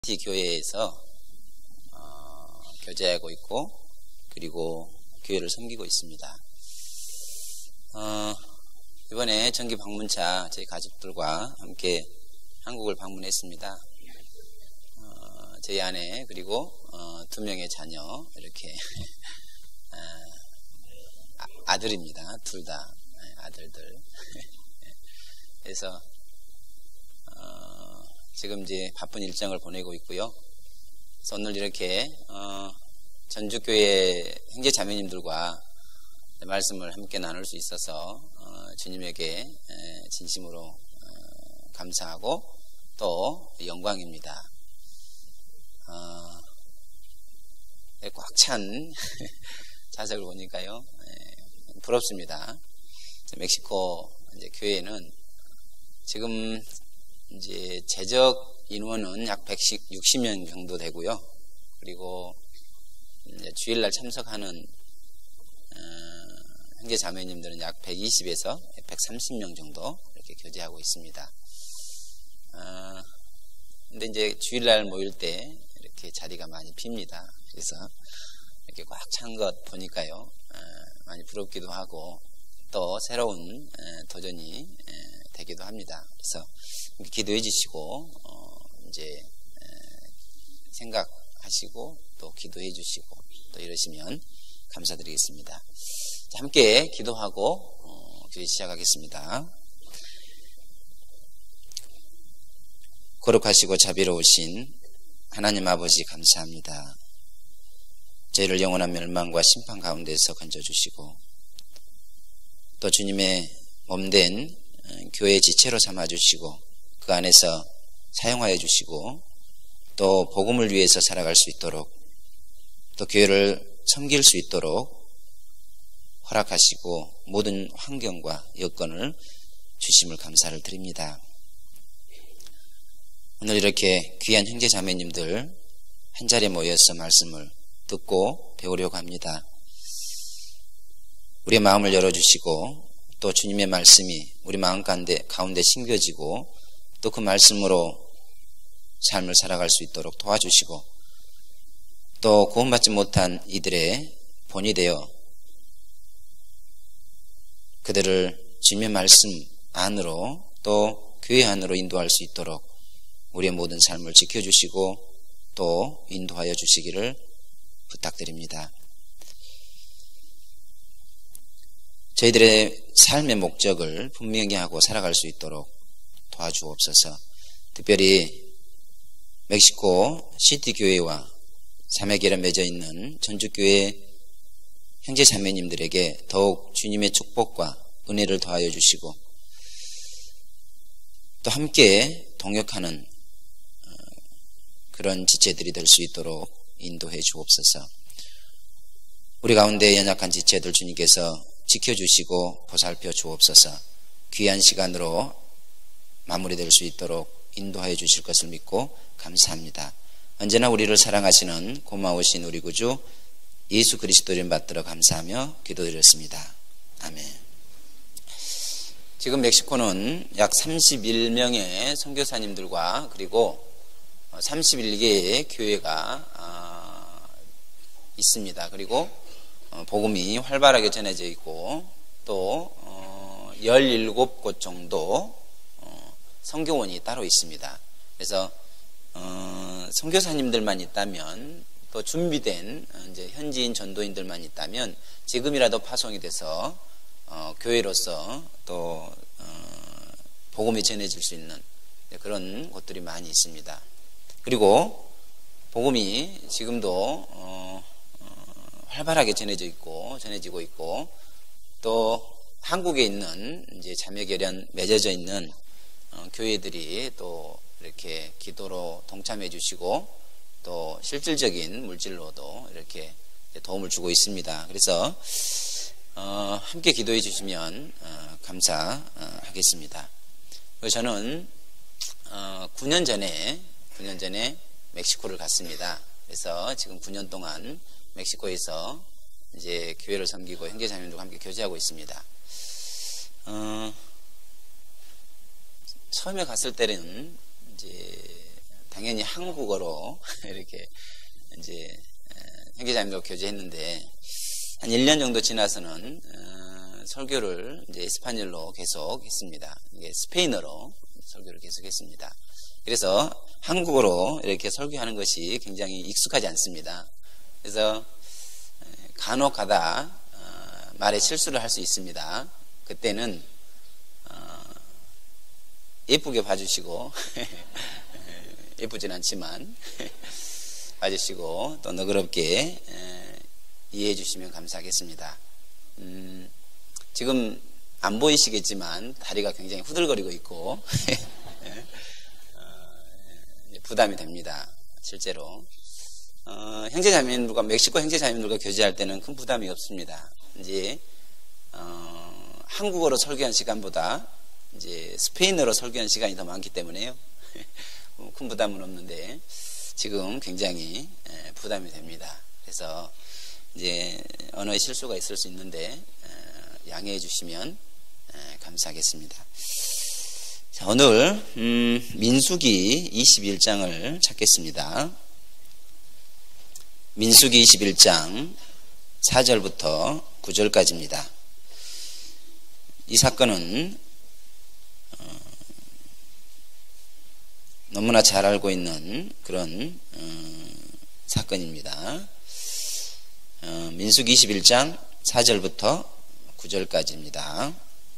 교회에서 교제하고 있고 그리고 교회를 섬기고 있습니다. 이번에 정기 방문차 저희 가족들과 함께 한국을 방문했습니다. 저희 아내 그리고 2명의 자녀 이렇게 아들입니다. 둘 다 아들들. 그래서 지금 이제 바쁜 일정을 보내고 있고요. 그래서 오늘 이렇게 전주교회 형제자매님들과 말씀을 함께 나눌 수 있어서 주님에게 진심으로 감사하고 또 영광입니다. 꽉 찬 좌석을 보니까요, 부럽습니다. 멕시코 이제 교회는 지금 이제 재적 인원은 약 160명 정도 되고요. 그리고 이제 주일날 참석하는 형제 자매님들은 약 120에서 130명 정도 이렇게 교제하고 있습니다. 근데 이제 주일날 모일 때 이렇게 자리가 많이 빕니다. 그래서 이렇게 꽉 찬 것 보니까요, 많이 부럽기도 하고 또 새로운 도전이 되기도 합니다. 그래서 기도해 주시고 이제 생각하시고 또 기도해 주시고 또 이러시면 감사드리겠습니다. 자, 함께 기도하고 기도 시작하겠습니다. 거룩하시고 자비로우신 하나님 아버지 감사합니다. 저희를 영원한 멸망과 심판 가운데서 건져주시고 또 주님의 몸된 교회 지체로 삼아주시고 그 안에서 사용하여 주시고 또 복음을 위해서 살아갈 수 있도록 또 교회를 섬길 수 있도록 허락하시고 모든 환경과 여건을 주심을 감사를 드립니다. 오늘 이렇게 귀한 형제 자매님들 한자리에 모여서 말씀을 듣고 배우려고 합니다. 우리의 마음을 열어주시고 또 주님의 말씀이 우리 마음 가운데 심겨지고 또 그 말씀으로 삶을 살아갈 수 있도록 도와주시고 또 구원받지 못한 이들의 본이 되어 그들을 주님의 말씀 안으로 또 교회 안으로 인도할 수 있도록 우리의 모든 삶을 지켜주시고 또 인도하여 주시기를 부탁드립니다. 저희들의 삶의 목적을 분명히 하고 살아갈 수 있도록 도와주옵소서. 특별히 멕시코 시티 교회와 자매교회로 맺어 있는 전주교회 형제 자매님들에게 더욱 주님의 축복과 은혜를 더하여 주시고 또 함께 동역하는 그런 지체들이 될 수 있도록 인도해 주옵소서. 우리 가운데 연약한 지체들 주님께서 지켜주시고 보살펴 주옵소서. 귀한 시간으로 마무리될 수 있도록 인도하여 주실 것을 믿고 감사합니다. 언제나 우리를 사랑하시는 고마우신 우리 구주 예수 그리스도 이름 받들어 감사하며 기도드렸습니다. 아멘. 지금 멕시코는 약 31명의 선교사님들과 그리고 31개의 교회가 있습니다. 그리고 복음이 활발하게 전해져 있고 또 17곳 정도 선교원이 따로 있습니다. 그래서 선교사님들만 있다면 또 준비된 이제 현지인 전도인들만 있다면 지금이라도 파송이 돼서 교회로서 또 복음이 전해질 수 있는 그런 곳들이 많이 있습니다. 그리고 복음이 지금도 활발하게 전해지고 있고 또 한국에 있는 이제 자매결연 맺어져 있는 교회들이 또 이렇게 기도로 동참해 주시고 또 실질적인 물질로도 이렇게 도움을 주고 있습니다. 그래서 함께 기도해 주시면 감사하겠습니다. 그래서 저는 9년 전에 멕시코를 갔습니다. 그래서 지금 9년 동안 멕시코에서 이제 교회를 섬기고 형제자매들과 함께 교제하고 있습니다. 처음에 갔을 때는 이제 당연히 한국어로 이렇게 이제 형제자매들과 교제했는데 한 1년 정도 지나서는 설교를 이제 에스파뇰로 계속 했습니다. 이게 스페인어로 설교를 계속 했습니다. 그래서 한국어로 이렇게 설교하는 것이 굉장히 익숙하지 않습니다. 그래서 간혹 가다 말에 실수를 할 수 있습니다. 그때는 예쁘게 봐주시고 예쁘진 않지만 봐주시고 또 너그럽게 이해해 주시면 감사하겠습니다. 지금 안 보이시겠지만 다리가 굉장히 후들거리고 있고 부담이 됩니다. 실제로 형제자매들과 멕시코 형제자매들과 교제할 때는 큰 부담이 없습니다. 이제 한국어로 설교한 시간보다 이제 스페인어로 설교한 시간이 더 많기 때문에요. 큰 부담은 없는데 지금 굉장히 부담이 됩니다. 그래서 이제 언어의 실수가 있을 수 있는데 양해해 주시면 감사하겠습니다. 자, 오늘 민수기 21장을 찾겠습니다. 민수기 21장 4절부터 9절까지입니다. 이 사건은 너무나 잘 알고 있는 그런 사건입니다. 민수기 21장 4절부터 9절까지입니다.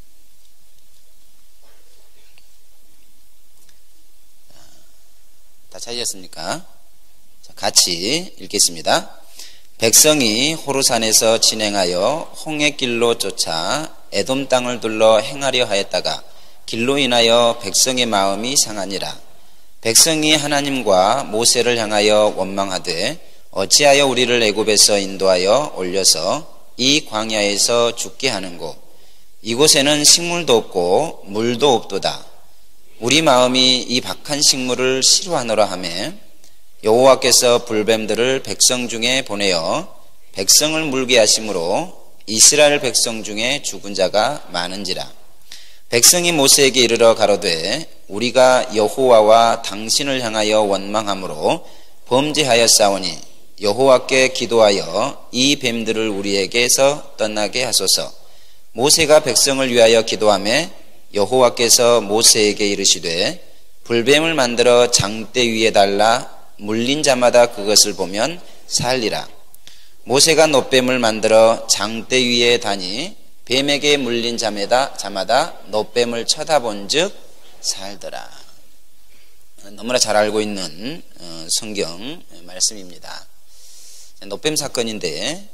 다 찾으셨습니까? 같이 읽겠습니다. 백성이 호르산에서 진행하여 홍해길로 쫓아 에돔 땅을 둘러 행하려 하였다가 길로 인하여 백성의 마음이 상하니라. 백성이 하나님과 모세를 향하여 원망하되 어찌하여 우리를 애굽에서 인도하여 올려서 이 광야에서 죽게 하는고 이곳에는 식물도 없고 물도 없도다. 우리 마음이 이 박한 식물을 싫어하노라 하매 여호와께서 불뱀들을 백성 중에 보내어 백성을 물게 하심으로 이스라엘 백성 중에 죽은 자가 많은지라. 백성이 모세에게 이르러 가로되 우리가 여호와와 당신을 향하여 원망함으로 범죄하였사오니 여호와께 기도하여 이 뱀들을 우리에게서 떠나게 하소서. 모세가 백성을 위하여 기도하매 여호와께서 모세에게 이르시되 불뱀을 만들어 장대 위에 달라 물린 자마다 그것을 보면 살리라. 모세가 놋뱀을 만들어 장대 위에 다니 뱀에게 물린 자마다 놋뱀을 쳐다본 즉 살더라. 너무나 잘 알고 있는 성경 말씀입니다. 놋뱀 사건인데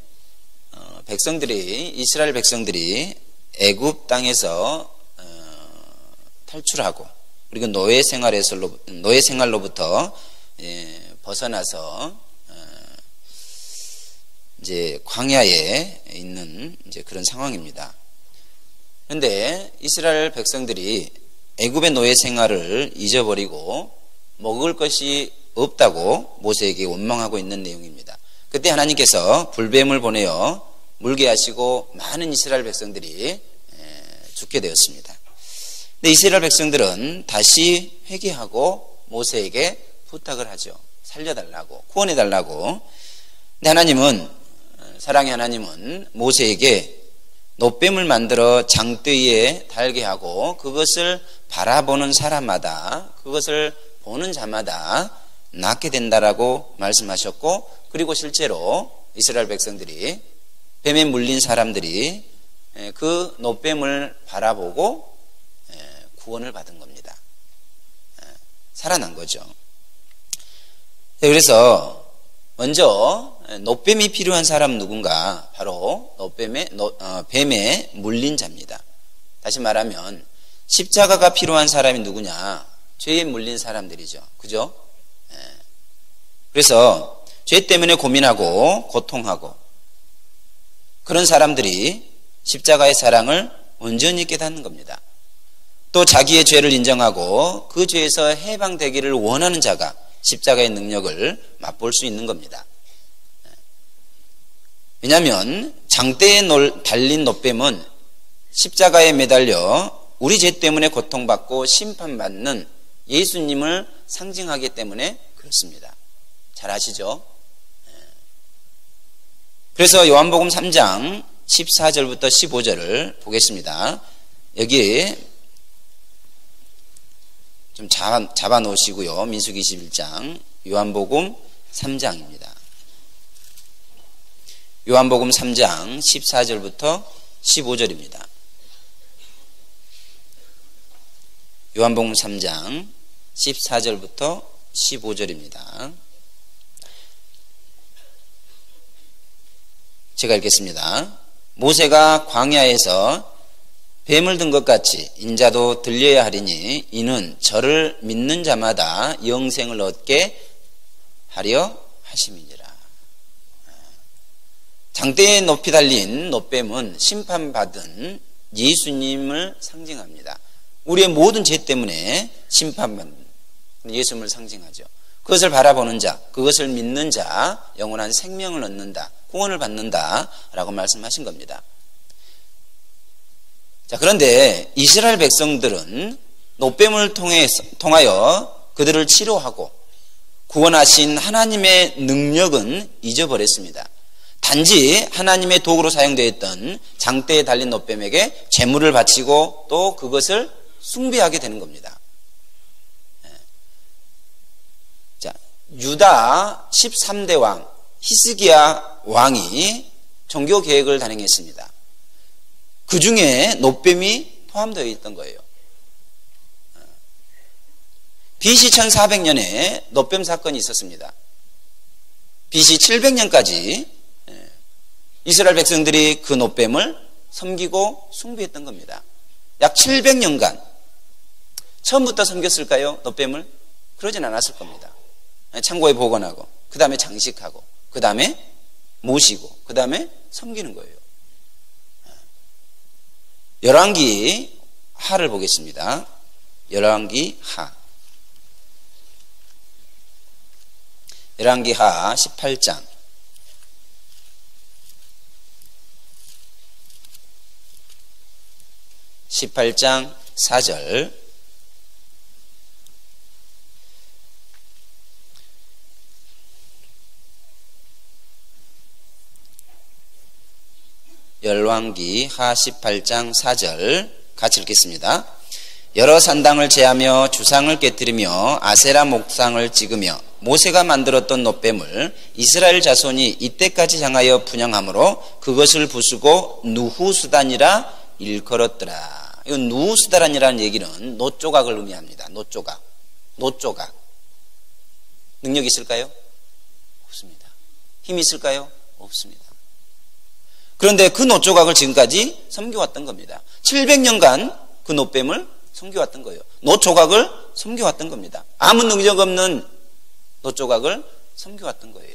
이스라엘 백성들이 애굽 땅에서 탈출하고 그리고 노예 생활로부터 벗어나서 이제 광야에 있는 이제 그런 상황입니다. 그런데 이스라엘 백성들이 애굽의 노예 생활을 잊어버리고 먹을 것이 없다고 모세에게 원망하고 있는 내용입니다. 그때 하나님께서 불뱀을 보내어 물게 하시고 많은 이스라엘 백성들이 죽게 되었습니다. 근데 이스라엘 백성들은 다시 회개하고 모세에게 부탁을 하죠. 살려달라고, 구원해달라고. 근데 사랑의 하나님은 모세에게 놋뱀을 만들어 장대 위에 달게 하고 그것을 바라보는 사람마다, 그것을 보는 자마다 낫게 된다라고 말씀하셨고, 그리고 실제로 이스라엘 백성들이 뱀에 물린 사람들이 그 놋뱀을 바라보고 구원을 받은 겁니다. 살아난 거죠. 그래서 먼저 놋뱀이 필요한 사람 누군가? 바로 뱀에 물린 자입니다. 다시 말하면 십자가가 필요한 사람이 누구냐? 죄에 물린 사람들이죠. 그죠? 그래서 죄 때문에 고민하고 고통하고 그런 사람들이 십자가의 사랑을 온전히 깨닫는 겁니다. 또 자기의 죄를 인정하고 그 죄에서 해방되기를 원하는 자가 십자가의 능력을 맛볼 수 있는 겁니다. 왜냐하면 장대에 달린 놋뱀은 십자가에 매달려 우리 죄 때문에 고통받고 심판받는 예수님을 상징하기 때문에 그렇습니다. 잘 아시죠? 그래서 요한복음 3장 14절부터 15절을 보겠습니다. 여기 좀 잡아 놓으시고요. 민수기 21장 요한복음 3장입니다. 요한복음 3장 14절부터 15절입니다. 요한복음 3장 14절부터 15절입니다. 제가 읽겠습니다. 모세가 광야에서 뱀을 든 것 같이 인자도 들려야 하리니 이는 저를 믿는 자마다 영생을 얻게 하려 하심이니라. 장대에 높이 달린 놋뱀은 심판받은 예수님을 상징합니다. 우리의 모든 죄 때문에 심판받는 예수님을 상징하죠. 그것을 바라보는 자, 그것을 믿는 자, 영원한 생명을 얻는다, 구원을 받는다라고 말씀하신 겁니다. 자, 그런데 이스라엘 백성들은 놋뱀을 통하여 그들을 치료하고 구원하신 하나님의 능력은 잊어버렸습니다. 단지 하나님의 도구로 사용되었던 장대에 달린 놋뱀에게 제물을 바치고 또 그것을 숭배하게 되는 겁니다. 자, 유다 13대 왕 히스기야 왕이 종교 계획을 단행했습니다. 그 중에 놋뱀이 포함되어 있던 거예요. BC 1400년에 놋뱀 사건이 있었습니다. BC 700년까지 이스라엘 백성들이 그 놋뱀을 섬기고 숭배했던 겁니다. 약 700년간 처음부터 섬겼을까요? 놋뱀을? 그러진 않았을 겁니다. 창고에 보관하고 그 다음에 장식하고 그 다음에 모시고 그 다음에 섬기는 거예요. 열왕기 하를 보겠습니다. 열왕기 하 18장 18장 4절 열왕기 하 18장 4절 같이 읽겠습니다. 여러 산당을 제하며 주상을 깨뜨리며 아세라 목상을 찍으며 모세가 만들었던 놋뱀을 이스라엘 자손이 이때까지 향하여 분향함으로 그것을 부수고 누후수단이라 일컬었더라. 이 누후수단이라는 얘기는 놋조각을 의미합니다. 놋조각. 능력 있을까요? 없습니다. 힘이 있을까요? 없습니다. 그런데 그 놋조각을 지금까지 섬겨왔던 겁니다. 700년간 그 놋뱀을 섬겨왔던 거예요. 놋조각을 섬겨왔던 겁니다. 아무 능력 없는 놋조각을 섬겨왔던 거예요.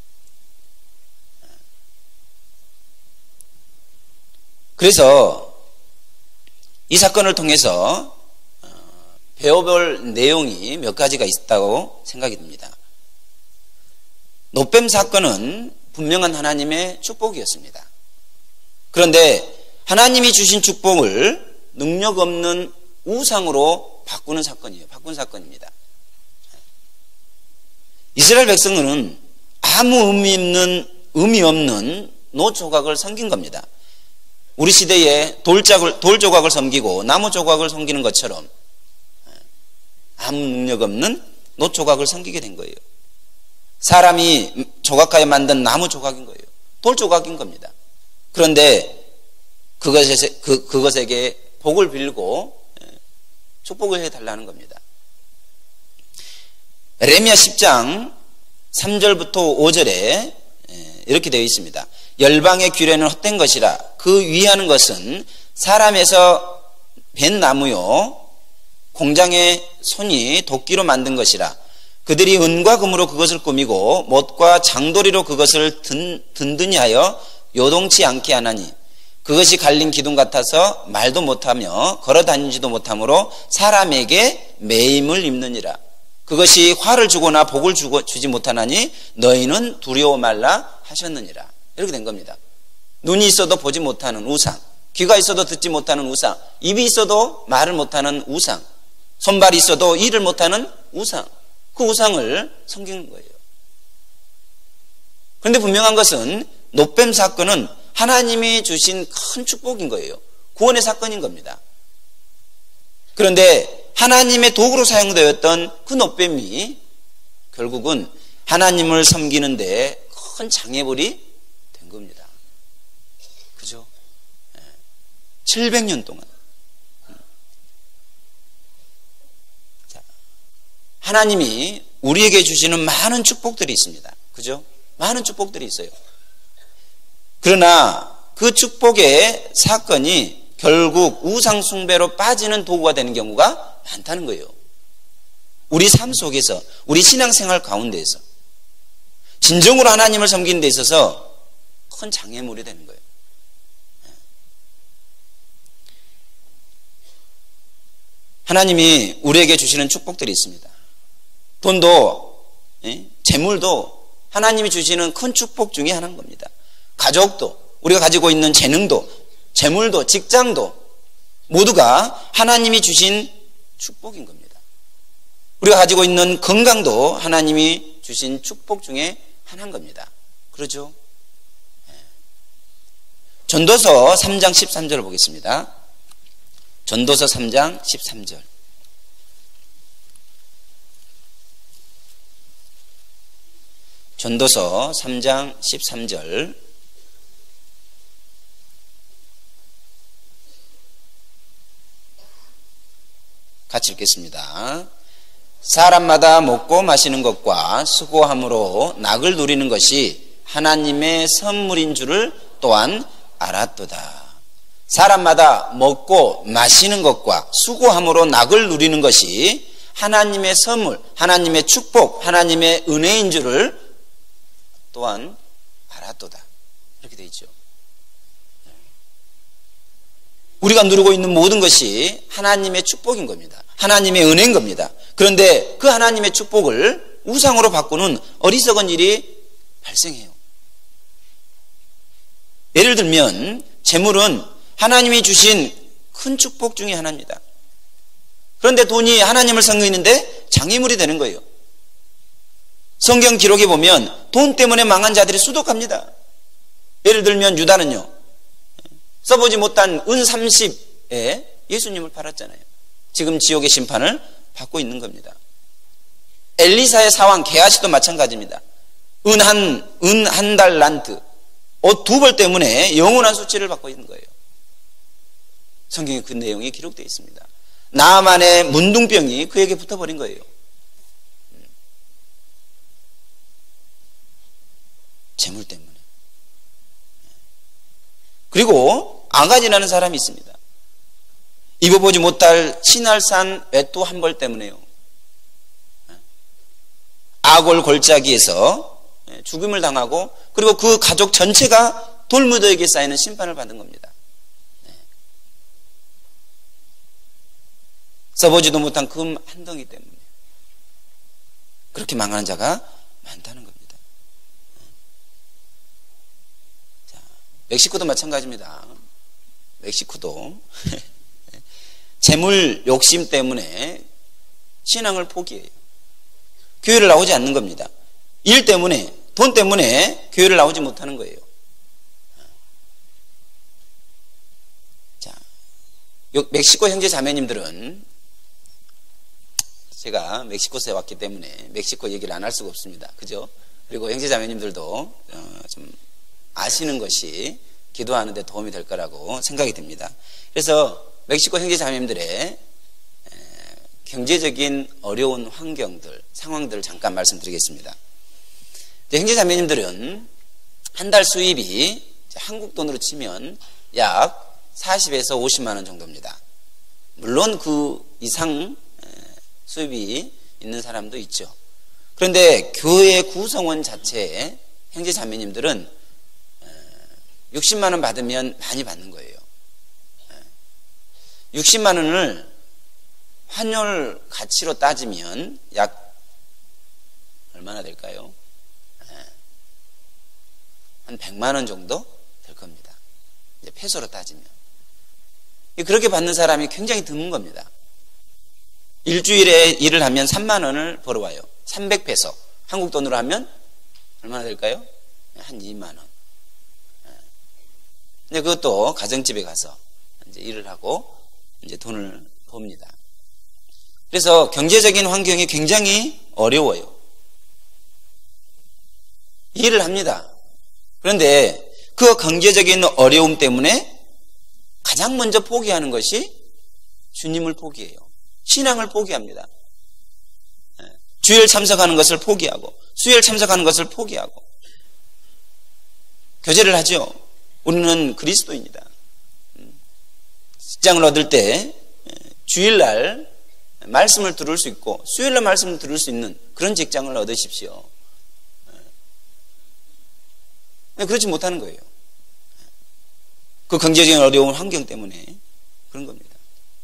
그래서 이 사건을 통해서 배워볼 내용이 몇 가지가 있다고 생각이 듭니다. 놋뱀 사건은 분명한 하나님의 축복이었습니다. 그런데 하나님이 주신 축복을 능력 없는 우상으로 바꾼 사건입니다. 이스라엘 백성은 아무 의미 없는 놋조각을 섬긴 겁니다. 우리 시대에 돌조각을 섬기고 나무 조각을 섬기는 것처럼 아무 능력 없는 놋조각을 섬기게 된 거예요. 사람이 조각하여 만든 나무 조각인 거예요. 돌조각인 겁니다. 그런데 그것에게 복을 빌고 축복을 해달라는 겁니다. 레미야 10장 3절부터 5절에 이렇게 되어 있습니다. 열방의 규례는 헛된 것이라 그 위하는 것은 사람에서 벤 나무요 공장의 손이 도끼로 만든 것이라 그들이 은과 금으로 그것을 꾸미고 못과 장도리로 그것을 든든히 하여 요동치 않게 하나니 그것이 갈린 기둥 같아서 말도 못하며 걸어다니지도 못하므로 사람에게 매임을 입느니라. 그것이 화를 주거나 복을 주지 못하나니 너희는 두려워 말라 하셨느니라. 이렇게 된 겁니다. 눈이 있어도 보지 못하는 우상, 귀가 있어도 듣지 못하는 우상, 입이 있어도 말을 못하는 우상, 손발이 있어도 일을 못하는 우상, 그 우상을 섬기는 거예요. 그런데 분명한 것은 놋뱀 사건은 하나님이 주신 큰 축복인 거예요. 구원의 사건인 겁니다. 그런데 하나님의 도구로 사용되었던 그 놋뱀이 결국은 하나님을 섬기는데 큰 장애물이 된 겁니다. 그죠? 700년 동안. 자, 하나님이 우리에게 주시는 많은 축복들이 있습니다. 그죠? 많은 축복들이 있어요. 그러나 그 축복의 사건이 결국 우상숭배로 빠지는 도구가 되는 경우가 많다는 거예요. 우리 삶 속에서, 우리 신앙생활 가운데에서 진정으로 하나님을 섬기는 데 있어서 큰 장애물이 되는 거예요. 하나님이 우리에게 주시는 축복들이 있습니다. 돈도, 재물도 하나님이 주시는 큰 축복 중에 하나인 겁니다. 가족도, 우리가 가지고 있는 재능도, 재물도, 직장도 모두가 하나님이 주신 축복인 겁니다. 우리가 가지고 있는 건강도 하나님이 주신 축복 중에 하나인 겁니다. 그렇죠? 전도서 3장 13절을 보겠습니다. 전도서 3장 13절. 전도서 3장 13절. 같이 읽겠습니다. 사람마다 먹고 마시는 것과 수고함으로 낙을 누리는 것이 하나님의 선물인 줄을 또한 알았도다. 사람마다 먹고 마시는 것과 수고함으로 낙을 누리는 것이 하나님의 선물, 하나님의 축복, 하나님의 은혜인 줄을 또한 알았도다. 이렇게 되어 있죠. 우리가 누리고 있는 모든 것이 하나님의 축복인 겁니다. 하나님의 은혜인 겁니다. 그런데 그 하나님의 축복을 우상으로 바꾸는 어리석은 일이 발생해요. 예를 들면 재물은 하나님이 주신 큰 축복 중에 하나입니다. 그런데 돈이 하나님을 섬기는데 장애물이 되는 거예요. 성경 기록에 보면 돈 때문에 망한 자들이 수두룩합니다. 예를 들면 유다는요, 써보지 못한 은 30에 예수님을 팔았잖아요. 지금 지옥의 심판을 받고 있는 겁니다. 엘리사의 사왕 게하시도 마찬가지입니다. 은 한 달란트, 옷 2벌 때문에 영원한 수치를 받고 있는 거예요. 성경에 그 내용이 기록되어 있습니다. 나아만의 문둥병이 그에게 붙어버린 거예요. 재물 때문에. 그리고 아가지라는 사람이 있습니다. 입어보지 못할 신할산 외투 한 벌 때문에요. 아골 골짜기에서 죽음을 당하고 그리고 그 가족 전체가 돌무더기에 쌓이는 심판을 받은 겁니다. 써보지도 못한 금 한 덩이 때문에 그렇게 망하는 자가 많다는 겁니다. 자, 멕시코도 마찬가지입니다. 멕시코도 재물 욕심 때문에 신앙을 포기해요. 교회를 나오지 않는 겁니다. 일 때문에, 돈 때문에 교회를 나오지 못하는 거예요. 자, 멕시코 형제 자매님들은 제가 멕시코에 왔기 때문에 멕시코 얘기를 안 할 수가 없습니다. 그죠? 그리고 형제 자매님들도 좀 아시는 것이 기도하는 데 도움이 될 거라고 생각이 듭니다. 그래서 멕시코 형제 자매님들의 경제적인 어려운 환경들, 상황들을 잠깐 말씀드리겠습니다. 형제 자매님들은 한 달 수입이 한국 돈으로 치면 약 40에서 50만 원 정도입니다. 물론 그 이상 수입이 있는 사람도 있죠. 그런데 교회 구성원 자체에 형제 자매님들은 60만 원 받으면 많이 받는 거예요. 60만 원을 환율 가치로 따지면 약 얼마나 될까요? 한 100만 원 정도 될 겁니다. 이제 페소로 따지면. 그렇게 받는 사람이 굉장히 드문 겁니다. 일주일에 일을 하면 3만 원을 벌어와요. 300페소. 한국 돈으로 하면 얼마나 될까요? 한 2만 원. 근데 그것도 가정집에 가서 이제 일을 하고 이제 돈을 법니다. 그래서 경제적인 환경이 굉장히 어려워요. 이해를 합니다. 그런데 그 경제적인 어려움 때문에 가장 먼저 포기하는 것이 주님을 포기해요. 신앙을 포기합니다. 주일 참석하는 것을 포기하고 수요일 참석하는 것을 포기하고 교제를 하죠. 우리는 그리스도입니다. 직장을 얻을 때 주일날 말씀을 들을 수 있고 수요일날 말씀을 들을 수 있는 그런 직장을 얻으십시오. 그렇지 못하는 거예요. 그 경제적인 어려운 환경 때문에 그런 겁니다.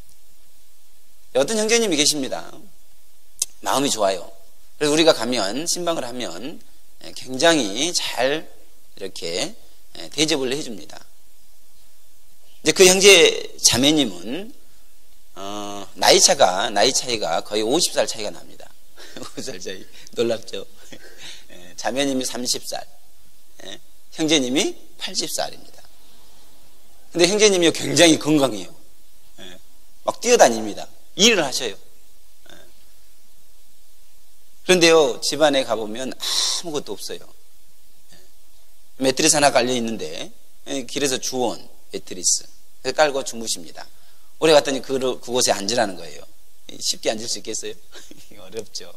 어떤 형제님이 계십니다. 마음이 좋아요. 그래서 우리가 가면 신방을 하면 굉장히 잘 이렇게 대접을 해줍니다. 이제 그 형제 자매님은 나이 차이가 거의 50살 차이가 납니다. 50살 차이 놀랍죠. 자매님이 30살, 형제님이 80살입니다. 근데 형제님이 굉장히 건강해요. 막 뛰어다닙니다. 일을 하셔요. 그런데요, 집안에 가보면 아무것도 없어요. 매트리스 하나 깔려 있는데 길에서 주온 매트리스 깔고 주무십니다. 오래 갔더니 그곳에 앉으라는 거예요. 쉽게 앉을 수 있겠어요? 어렵죠.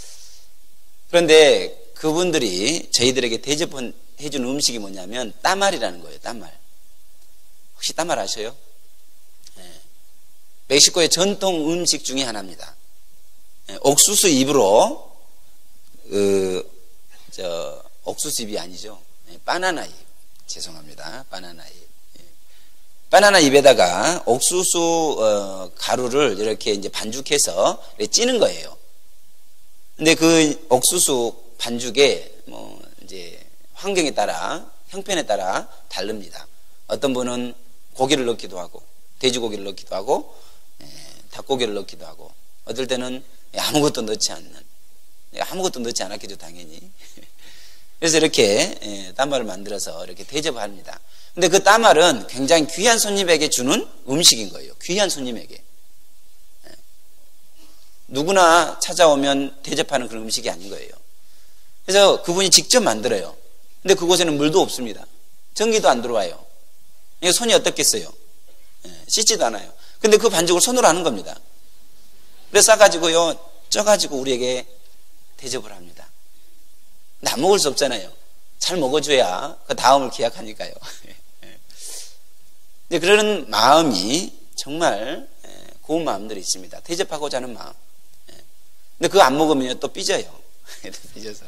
그런데 그분들이 저희들에게 대접해 준 음식이 뭐냐면 따말이라는 거예요. 따말. 혹시 따말 아셔요? 멕시코의 전통 음식 중에 하나입니다. 옥수수 잎으로 옥수수 잎이 아니죠. 바나나 잎. 죄송합니다. 바나나 잎. 바나나 잎에다가 옥수수 가루를 이렇게 이제 반죽해서 이렇게 찌는 거예요. 근데 그 옥수수 반죽에 뭐 이제 환경에 따라 형편에 따라 다릅니다. 어떤 분은 고기를 넣기도 하고 돼지고기를 넣기도 하고 닭고기를 넣기도 하고 어떨 때는 아무것도 넣지 않는 아무것도 넣지 않았겠죠 당연히. 그래서 이렇게 따말을 만들어서 이렇게 대접합니다. 근데 그 따말은 굉장히 귀한 손님에게 주는 음식인 거예요. 귀한 손님에게. 누구나 찾아오면 대접하는 그런 음식이 아닌 거예요. 그래서 그분이 직접 만들어요. 근데 그곳에는 물도 없습니다. 전기도 안 들어와요. 이게 손이 어떻겠어요? 씻지도 않아요. 근데 그 반죽을 손으로 하는 겁니다. 그래서 싸가지고요, 쪄가지고 우리에게 대접을 합니다. 근데 안 먹을 수 없잖아요. 잘 먹어줘야 그 다음을 기약하니까요. 근데 그런 마음이 정말 고운 마음들이 있습니다. 대접하고자 하는 마음. 근데 그거 안 먹으면 또 삐져요. 삐져서.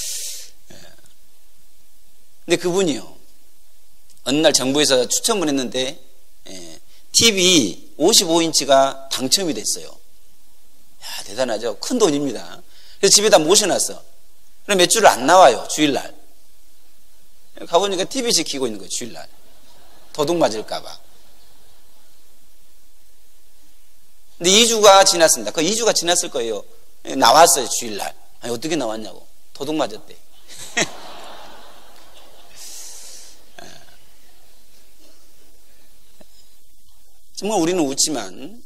근데 그분이요, 어느 날 정부에서 추첨을 했는데 TV 55인치가 당첨이 됐어요. 야, 대단하죠. 큰 돈입니다. 그래서 집에다 모셔놨어. 그럼 몇 주를 안 나와요. 주일날. 가보니까 TV 지키고 있는 거예요. 주일날. 도둑 맞을까봐. 근데 2주가 지났습니다. 그 2주가 지났을 거예요. 나왔어요. 주일날. 아니, 어떻게 나왔냐고. 도둑 맞았대. 정말 우리는 웃지만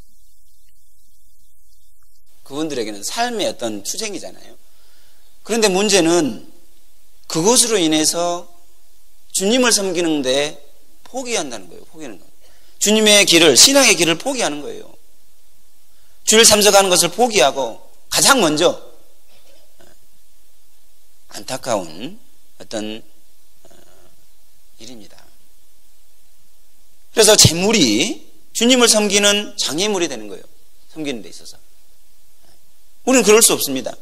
그분들에게는 삶의 어떤 투쟁이잖아요. 그런데 문제는 그것으로 인해서 주님을 섬기는데 포기한다는 거예요. 포기하는 거예요. 주님의 길을, 신앙의 길을 포기하는 거예요. 주를 참석하는 것을 포기하고 가장 먼저 안타까운 어떤 일입니다. 그래서 재물이 주님을 섬기는 장애물이 되는 거예요. 섬기는 데 있어서. 우리는 그럴 수 없습니다.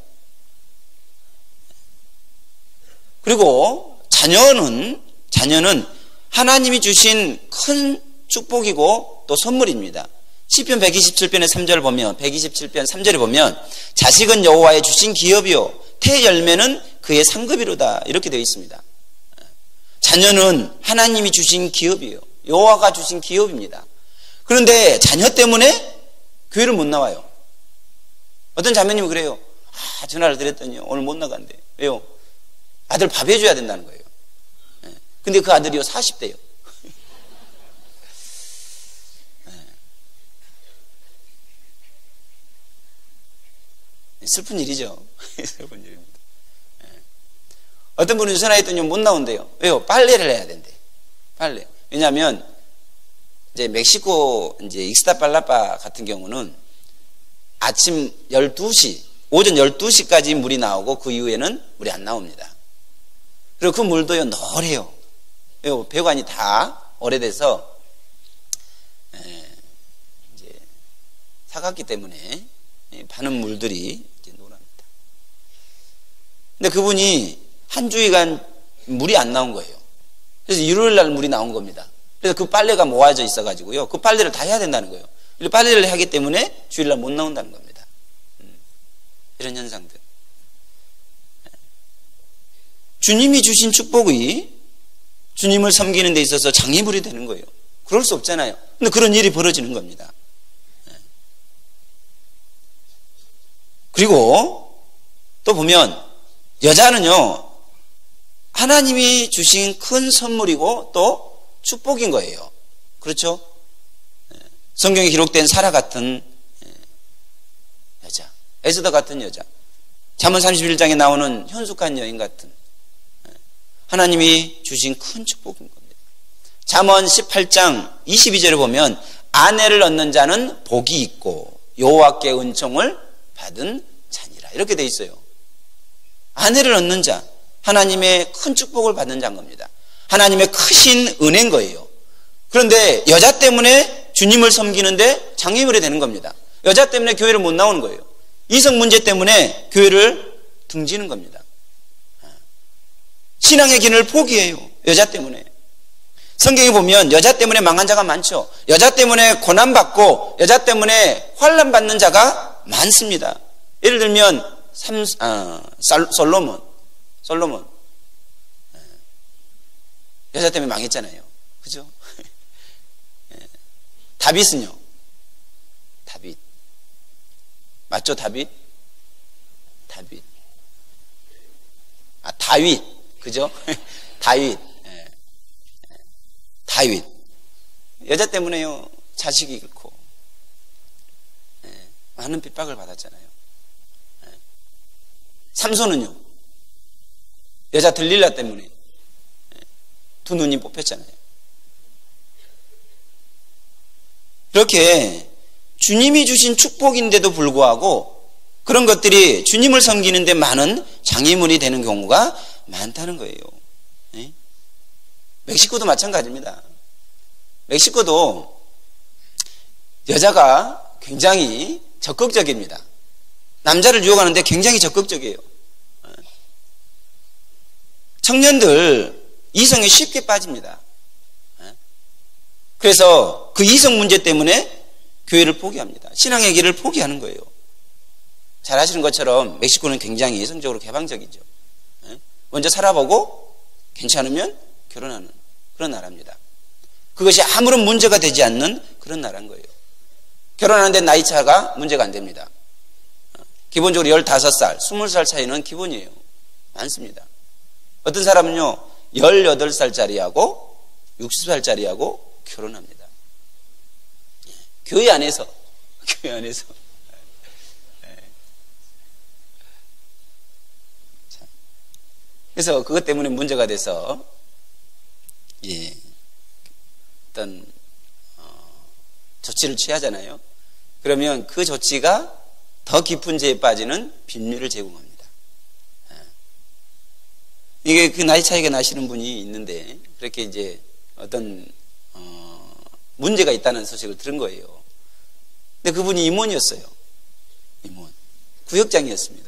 그리고 자녀는 하나님이 주신 큰 축복이고 또 선물입니다. 시편 127편의 3절을 보면 127편 3절에 보면 자식은 여호와의 주신 기업이요 태 열매는 그의 상급이로다 이렇게 되어 있습니다. 자녀는 하나님이 주신 기업이에요. 여호와가 주신 기업입니다. 그런데 자녀 때문에 교회를 못 나와요. 어떤 자매님은 그래요. 전화를 드렸더니 오늘 못 나간대. 왜요? 아들 밥 해줘야 된다는 거예요. 근데 그 아들이요 40대요. 슬픈 일이죠. 슬픈 일입니다. 어떤 분은 전화했더니 못 나온대요. 왜요? 빨래를 해야 된대. 빨래. 왜냐하면 이제 멕시코 이제 익스타팔라파 같은 경우는 아침 12시, 오전 12시까지 물이 나오고 그 이후에는 물이 안 나옵니다. 그리고 그 물도요 노래요. 왜요? 배관이 다 오래돼서 이제 사갔기 때문에 파는 물들이 이제 노랍니다. 근데 그분이 한 주일간 물이 안 나온 거예요. 그래서 일요일 날 물이 나온 겁니다. 그래서 그 빨래가 모아져 있어가지고요. 그 빨래를 다 해야 된다는 거예요. 빨래를 하기 때문에 주일날 못 나온다는 겁니다. 이런 현상들. 주님이 주신 축복이 주님을 섬기는 데 있어서 장애물이 되는 거예요. 그럴 수 없잖아요. 근데 그런 일이 벌어지는 겁니다. 그리고 또 보면 여자는요 하나님이 주신 큰 선물이고 또 축복인 거예요. 그렇죠? 성경에 기록된 사라 같은 여자, 에스더 같은 여자, 잠언 31장에 나오는 현숙한 여인 같은 하나님이 주신 큰 축복인 겁니다. 잠언 18장 22절에 보면 아내를 얻는 자는 복이 있고 여호와께 은총을 받은 자니라 이렇게 돼 있어요. 아내를 얻는 자, 하나님의 큰 축복을 받는 자인 겁니다. 하나님의 크신 은혜인 거예요. 그런데 여자 때문에 주님을 섬기는데 장애물이 되는 겁니다. 여자 때문에 교회를 못 나오는 거예요. 이성 문제 때문에 교회를 등지는 겁니다. 신앙의 길을 포기해요. 여자 때문에. 성경에 보면 여자 때문에 망한 자가 많죠. 여자 때문에 고난받고 여자 때문에 환난받는 자가 많습니다. 예를 들면 솔로몬 여자 때문에 망했잖아요. 그죠? 다윗은요? 다윗 맞죠? 다윗 그죠? 다윗 여자 때문에요 자식이 잃고 많은 핍박을 받았잖아요. 삼손은요 여자 들릴라 때문에 두 눈이 뽑혔잖아요. 이렇게 주님이 주신 축복인데도 불구하고 그런 것들이 주님을 섬기는데 많은 장애물이 되는 경우가 많다는 거예요. 멕시코도 마찬가지입니다. 멕시코도 여자가 굉장히 적극적입니다. 남자를 유혹하는데 굉장히 적극적이에요. 청년들 이성에 쉽게 빠집니다. 그래서 그 이성 문제 때문에 교회를 포기합니다. 신앙의 길을 포기하는 거예요. 잘 아시는 것처럼 멕시코는 굉장히 이성적으로 개방적이죠. 먼저 살아보고 괜찮으면 결혼하는 그런 나라입니다. 그것이 아무런 문제가 되지 않는 그런 나라인 거예요. 결혼하는데 나이 차가 문제가 안 됩니다. 기본적으로 15살, 20살 차이는 기본이에요. 많습니다. 어떤 사람은요 18살짜리하고 60살짜리하고 결혼합니다. 교회 안에서 그래서 그것 때문에 문제가 돼서 어떤 조치를 취하잖아요. 그러면 그 조치가 더 깊은 죄에 빠지는 빈류를 제공합니다. 이게 그 나이 차이가 나시는 분이 있는데 그렇게 이제 어떤 문제가 있다는 소식을 들은 거예요. 근데 그분이 임원이었어요. 임원. 구역장이었습니다.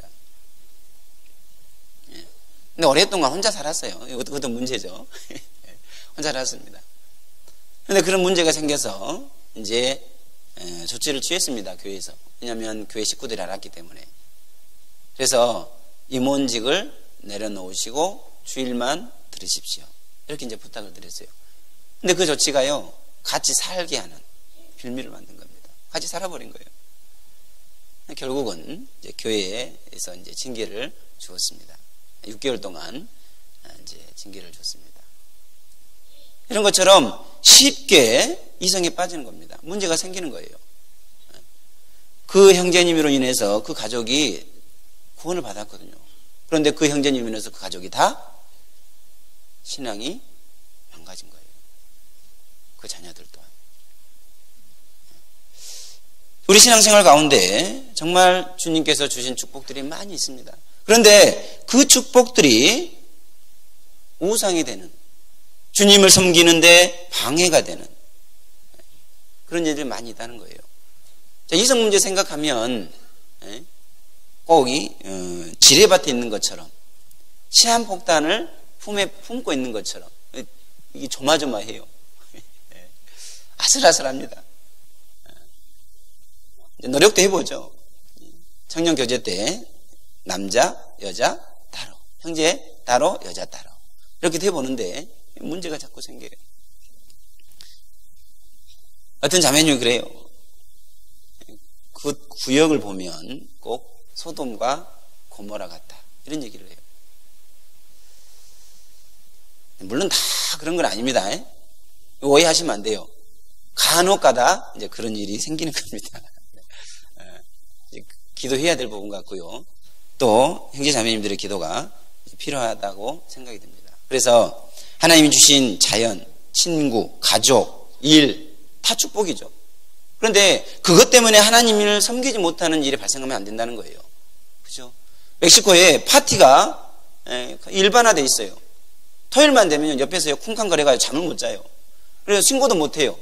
근데 오랫동안 혼자 살았어요. 그것도 문제죠. 혼자 살았습니다. 근데 그런 문제가 생겨서 이제 조치를 취했습니다. 교회에서. 왜냐하면 교회 식구들이 알았기 때문에. 그래서 임원직을 내려놓으시고 주일만 들으십시오. 이렇게 이제 부탁을 드렸어요. 근데 그 조치가요, 같이 살게 하는 빌미를 만든 겁니다. 같이 살아버린 거예요. 결국은 이제 교회에서 이제 징계를 주었습니다. 6개월 동안 이제 징계를 줬습니다. 이런 것처럼 쉽게 이성에 빠지는 겁니다. 문제가 생기는 거예요. 그 형제님으로 인해서 그 가족이 구원을 받았거든요. 그런데 그 형제님으로 인해서 그 가족이 다 신앙이 망가진 거예요. 그 자녀들 또한. 우리 신앙생활 가운데 정말 주님께서 주신 축복들이 많이 있습니다. 그런데 그 축복들이 우상이 되는, 주님을 섬기는데 방해가 되는 그런 일들이 많이 있다는 거예요. 자, 이성 문제 생각하면 꼭 지뢰밭에 있는 것처럼, 시한폭탄을 품에 품고 있는 것처럼 이게 조마조마해요. 아슬아슬합니다. 노력도 해보죠. 청년교제 때 남자, 여자 따로, 형제 따로, 여자 따로 이렇게 해보는데 문제가 자꾸 생겨요. 어떤 자매님이 그래요. 그 구역을 보면 꼭 소돔과 고모라 같다 이런 얘기를 해요. 물론 다 그런 건 아닙니다. 오해하시면 안 돼요. 간혹가다 이제 그런 일이 생기는 겁니다. 기도해야 될 부분 같고요. 또 형제자매님들의 기도가 필요하다고 생각이 듭니다. 그래서 하나님이 주신 자연, 친구, 가족, 일 다 축복이죠. 그런데 그것 때문에 하나님을 섬기지 못하는 일이 발생하면 안 된다는 거예요. 그죠? 멕시코에 파티가 일반화되어 있어요. 토요일만 되면 옆에서 쿵쾅거려가지고 잠을 못 자요. 그래서 신고도 못 해요.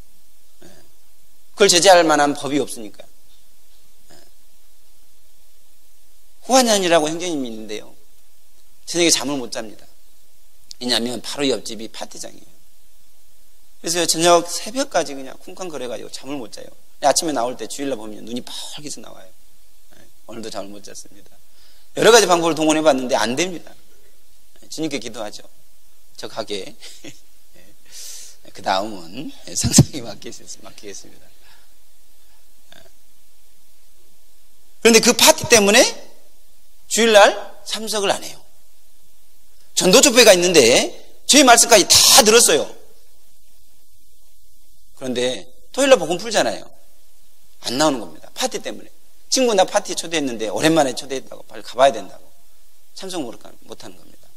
그걸 제재할 만한 법이 없으니까. 호환현이라고 형제님이 있는데요. 저녁에 잠을 못 잡니다. 왜냐하면 바로 옆집이 파티장이에요. 그래서 저녁 새벽까지 그냥 쿵쾅거려가지고 잠을 못 자요. 아침에 나올 때 주일날 보면 눈이 빨개서 나와요. 오늘도 잠을 못 잤습니다. 여러 가지 방법을 동원해 봤는데 안 됩니다. 주님께 기도하죠. 저 가게 그 다음은 상상이 맡기겠습니다. 그런데 그 파티 때문에 주일날 참석을 안 해요. 전도조회가 있는데 저희 말씀까지 다 들었어요. 그런데 토요일날 복음 풀잖아요. 안 나오는 겁니다. 파티 때문에. 친구 나 파티에 초대했는데 오랜만에 초대했다고 빨리 가봐야 된다고 참석 못하는 겁니다.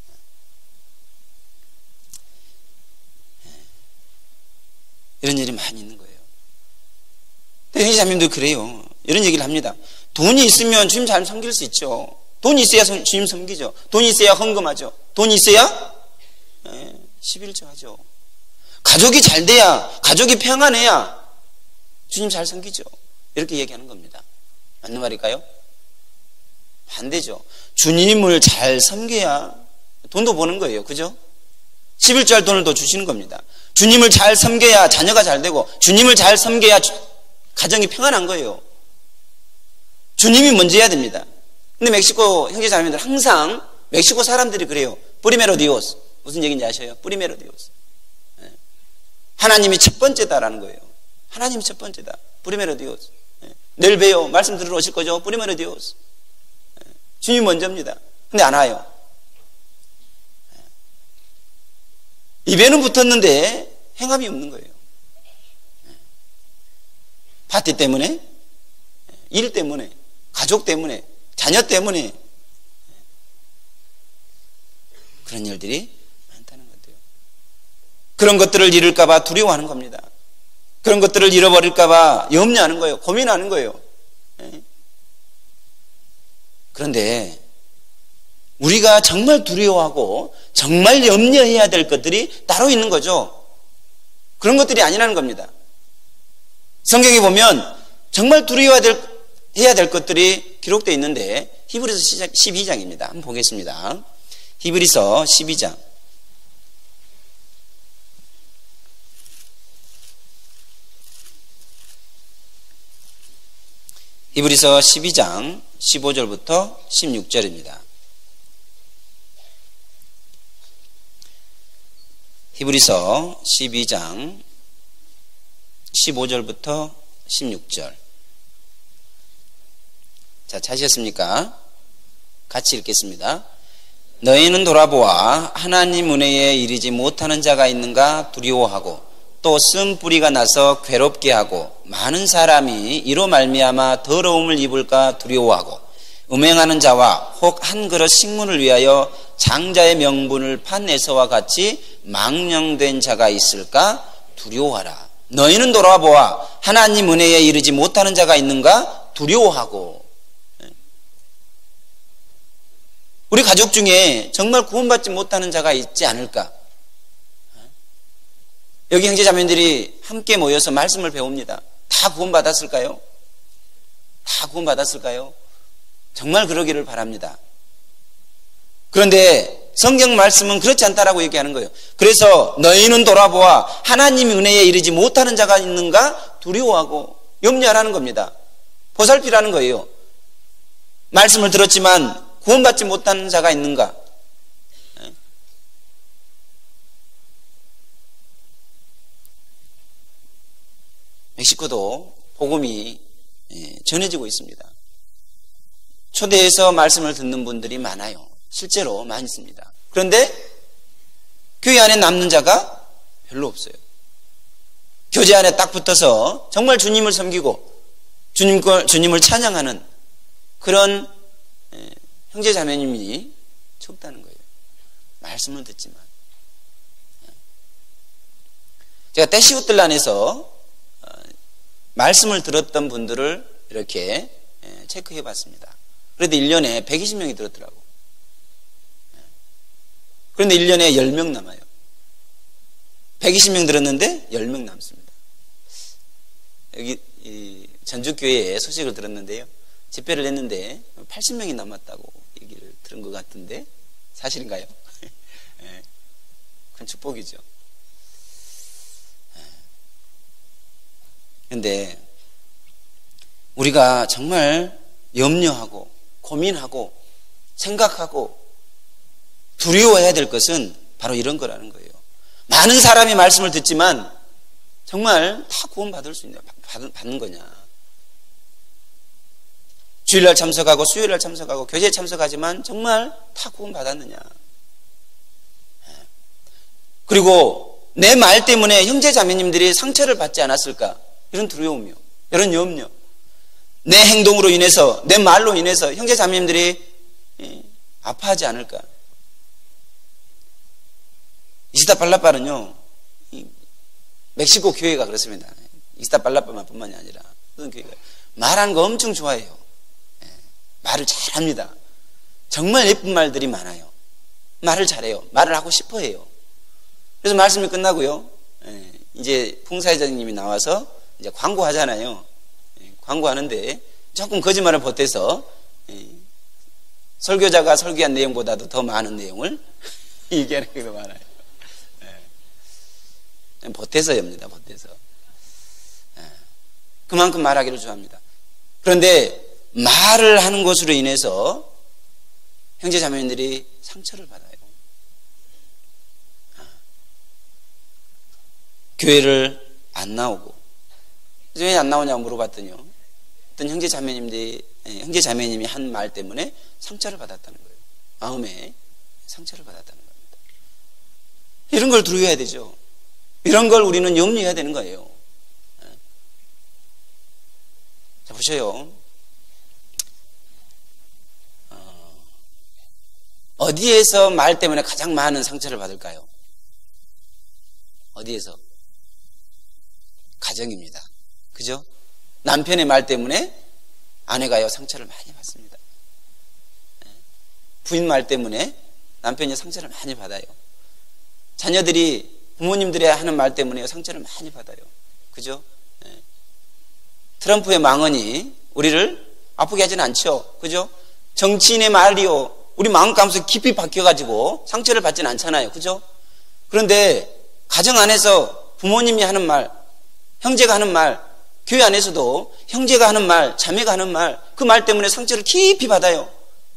이런 일이 많이 있는 거예요. 형제자매님도 그래요. 이런 얘기를 합니다. 돈이 있으면 주님 잘 섬길 수 있죠. 돈이 있어야 주님 섬기죠. 돈이 있어야 헌금하죠. 돈이 있어야 11조 하죠. 가족이 잘 돼야, 가족이 평안해야 주님 잘 섬기죠. 이렇게 얘기하는 겁니다. 맞는 말일까요? 반대죠. 주님을 잘 섬겨야 돈도 버는 거예요. 그죠? 11조 할 돈을 더 주시는 겁니다. 주님을 잘 섬겨야 자녀가 잘 되고, 주님을 잘 섬겨야 가정이 평안한 거예요. 주님이 먼저 해야 됩니다. 근데 멕시코 형제자매들 항상 멕시코 사람들이 그래요. 프리메로 디오스. 무슨 얘기인지 아셔요? 프리메로 디오스. 하나님이 첫 번째다라는 거예요. 하나님이 첫 번째다. 프리메로 디오스. 내일 봬요. 말씀 들으러 오실 거죠? 프리메로 디오스. 주님이 먼저입니다. 근데 안 와요. 입에는 붙었는데 행함이 없는 거예요. 파티 때문에, 일 때문에, 가족 때문에, 자녀 때문에 그런 일들이 많다는 건데요. 그런 것들을 잃을까봐 두려워하는 겁니다. 그런 것들을 잃어버릴까봐 염려하는 거예요. 고민하는 거예요. 그런데 우리가 정말 두려워하고 정말 염려해야 될 것들이 따로 있는 거죠. 그런 것들이 아니라는 겁니다. 성경에 보면 정말 두려워해야 될 것들이 기록되어 있는데 히브리서 12장입니다. 한번 보겠습니다. 히브리서 12장. 히브리서 12장 15절부터 16절입니다. 히브리서 12장 15절부터 16절. 자, 찾으셨습니까? 같이 읽겠습니다. 너희는 돌아보아 하나님 은혜에 이르지 못하는 자가 있는가 두려워하고 또 쓴뿌리가 나서 괴롭게 하고 많은 사람이 이로 말미암아 더러움을 입을까 두려워하고 음행하는 자와 혹 한 그릇 식문을 위하여 장자의 명분을 판 에서와 같이 망령된 자가 있을까 두려워하라. 너희는 돌아보아 하나님 은혜에 이르지 못하는 자가 있는가 두려워하고. 우리 가족 중에 정말 구원받지 못하는 자가 있지 않을까? 여기 형제자매들이 함께 모여서 말씀을 배웁니다. 다 구원받았을까요? 다 구원받았을까요? 정말 그러기를 바랍니다. 그런데 성경 말씀은 그렇지 않다라고 얘기하는 거예요. 그래서 너희는 돌아보아 하나님 은혜에 이르지 못하는 자가 있는가 두려워하고 염려하라는 겁니다. 보살피라는 거예요. 말씀을 들었지만 구원받지 못하는 자가 있는가? 멕시코도 복음이 전해지고 있습니다. 초대해서 말씀을 듣는 분들이 많아요. 실제로 많이 있습니다. 그런데 교회 안에 남는 자가 별로 없어요. 교제 안에 딱 붙어서 정말 주님을 섬기고 주님을 찬양하는 그런 형제 자매님이 적다는 거예요. 말씀을 듣지만. 제가 대시옷들 안에서 말씀을 들었던 분들을 이렇게 체크해 봤습니다. 그래도 1년에 120명이 들었더라고. 그런데 1년에 10명 남아요. 120명 들었는데 10명 남습니다. 여기 전주교회에 소식을 들었는데요. 집회를 했는데 80명이 남았다고 얘기를 들은 것 같은데 사실인가요? 네. 큰 축복이죠. 그런데 우리가 정말 염려하고 고민하고 생각하고 두려워해야 될 것은 바로 이런 거라는 거예요. 많은 사람이 말씀을 듣지만 정말 다 구원받을 수 있냐, 받는 거냐. 주일날 참석하고 수요일날 참석하고 교제에 참석하지만 정말 다 구원받았느냐. 그리고 내 말 때문에 형제 자매님들이 상처를 받지 않았을까, 이런 두려움이요, 이런 염려. 내 행동으로 인해서, 내 말로 인해서 형제 자매님들이 아파하지 않을까. 이스타팔라파는요, 멕시코 교회가 그렇습니다. 이스타팔라파만 뿐만이 아니라 모든 교회가 말하는 거 엄청 좋아해요. 말을 잘합니다. 정말 예쁜 말들이 많아요. 말을 잘해요. 말을 하고 싶어 해요. 그래서 말씀이 끝나고요, 이제 봉사회장님이 나와서 이제 광고하잖아요. 광고하는데 조금 거짓말을 보태서 설교자가 설교한 내용보다도 더 많은 내용을 얘기하는 경우가 많아요. 보태서 엽니다. 보태서. 그만큼 말하기를 좋아합니다. 그런데 말을 하는 것으로 인해서 형제 자매님들이 상처를 받아요. 교회를 안 나오고. 왜 안 나오냐고 물어봤더니요, 어떤 형제 자매님이 한 말 때문에 상처를 받았다는 거예요. 마음에 상처를 받았다는 겁니다. 이런 걸 두려워해야 되죠. 이런 걸 우리는 염려해야 되는 거예요. 자, 보셔요. 어디에서 말 때문에 가장 많은 상처를 받을까요? 어디에서? 가정입니다. 그죠? 남편의 말 때문에 아내가요 상처를 많이 받습니다. 부인 말 때문에 남편이 상처를 많이 받아요. 자녀들이 부모님들이 하는 말 때문에 상처를 많이 받아요. 그죠? 트럼프의 망언이 우리를 아프게 하지는 않죠. 그죠? 정치인의 말이요, 우리 마음감에서 깊이 박혀가지고 상처를 받지는 않잖아요. 그죠? 그런데 가정 안에서 부모님이 하는 말, 형제가 하는 말, 교회 안에서도 형제가 하는 말, 자매가 하는 말, 그 말 때문에 상처를 깊이 받아요.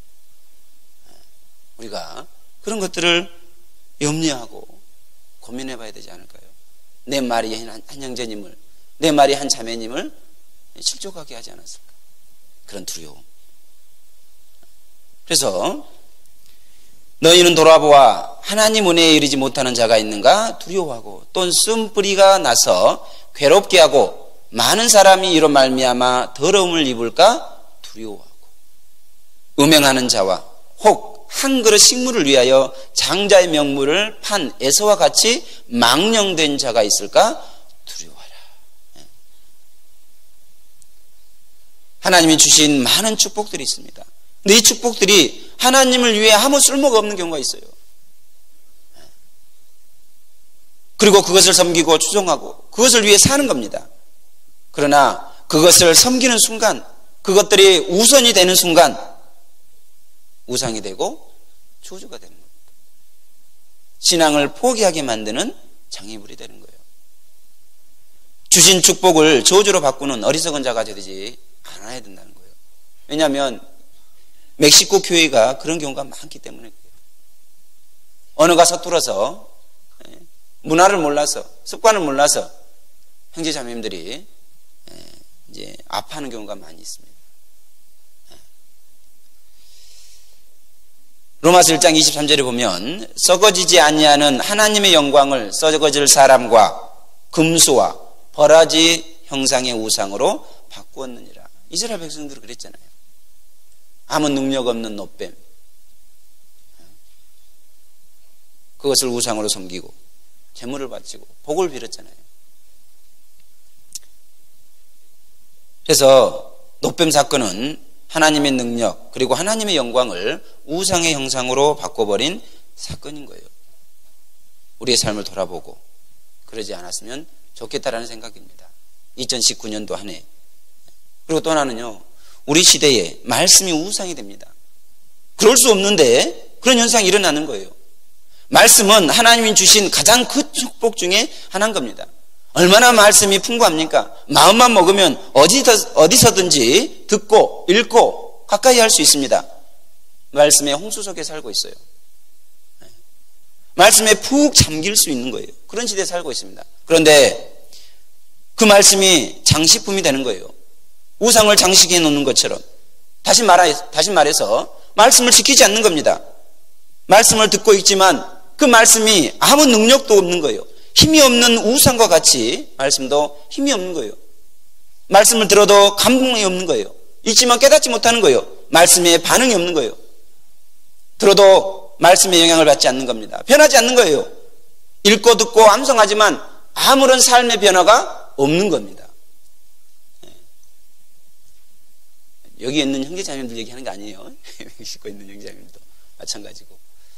우리가 그런 것들을 염려하고 고민해 봐야 되지 않을까요? 내 말이 한 형제님을, 내 말이 한 자매님을 실족하게 하지 않았을까? 그런 두려움. 그래서 너희는 돌아보아 하나님 은혜에 이르지 못하는 자가 있는가 두려워하고 또 쓴뿌리가 나서 괴롭게 하고 많은 사람이 이로 말미암아 더러움을 입을까 두려워하고 음행하는 자와 혹 한 그릇 식물을 위하여 장자의 명물을 판 에서와 같이 망령된 자가 있을까 두려워하라. 하나님이 주신 많은 축복들이 있습니다. 근데 이 축복들이 하나님을 위해 아무 쓸모가 없는 경우가 있어요. 그리고 그것을 섬기고 추종하고 그것을 위해 사는 겁니다. 그러나 그것을 섬기는 순간, 그것들이 우선이 되는 순간 우상이 되고 저주가 되는 겁니다. 신앙을 포기하게 만드는 장애물이 되는 거예요. 주신 축복을 저주로 바꾸는 어리석은 자가 되지 않아야 된다는 거예요. 왜냐하면 멕시코 교회가 그런 경우가 많기 때문에 그래요. 언어가 서툴어서 문화를 몰라서 습관을 몰라서 형제자매님들이 이제 아파하는 경우가 많이 있습니다. 로마서 1장 23절에 보면 썩어지지 아니하는 하나님의 영광을 썩어질 사람과 금수와 버라지 형상의 우상으로 바꾸었느니라. 이스라엘 백성들은 그랬잖아요. 아무 능력 없는 노뱀, 그것을 우상으로 섬기고 제물을 바치고 복을 빌었잖아요. 그래서 노뱀 사건은 하나님의 능력 그리고 하나님의 영광을 우상의 형상으로 바꿔버린 사건인 거예요. 우리의 삶을 돌아보고 그러지 않았으면 좋겠다라는 생각입니다. 2019년도 한 해. 그리고 또 하나는요, 우리 시대에 말씀이 우상이 됩니다. 그럴 수 없는데 그런 현상이 일어나는 거예요. 말씀은 하나님이 주신 가장 큰 축복 중에 하나인 겁니다. 얼마나 말씀이 풍부합니까? 마음만 먹으면 어디서든지 듣고 읽고 가까이 할 수 있습니다. 말씀의 홍수 속에 살고 있어요. 말씀에 푹 잠길 수 있는 거예요. 그런 시대에 살고 있습니다. 그런데 그 말씀이 장식품이 되는 거예요. 우상을 장식해 놓는 것처럼. 다시 말해서 말씀을 지키지 않는 겁니다. 말씀을 듣고 있지만 그 말씀이 아무 능력도 없는 거예요. 힘이 없는 우상과 같이 말씀도 힘이 없는 거예요. 말씀을 들어도 감동이 없는 거예요. 있지만 깨닫지 못하는 거예요. 말씀에 반응이 없는 거예요. 들어도 말씀의 영향을 받지 않는 겁니다. 변하지 않는 거예요. 읽고 듣고 암송하지만 아무런 삶의 변화가 없는 겁니다. 여기 있는 형제자매님들 얘기하는 게 아니에요. 멕시코 있는 형제자매님도 마찬가지고.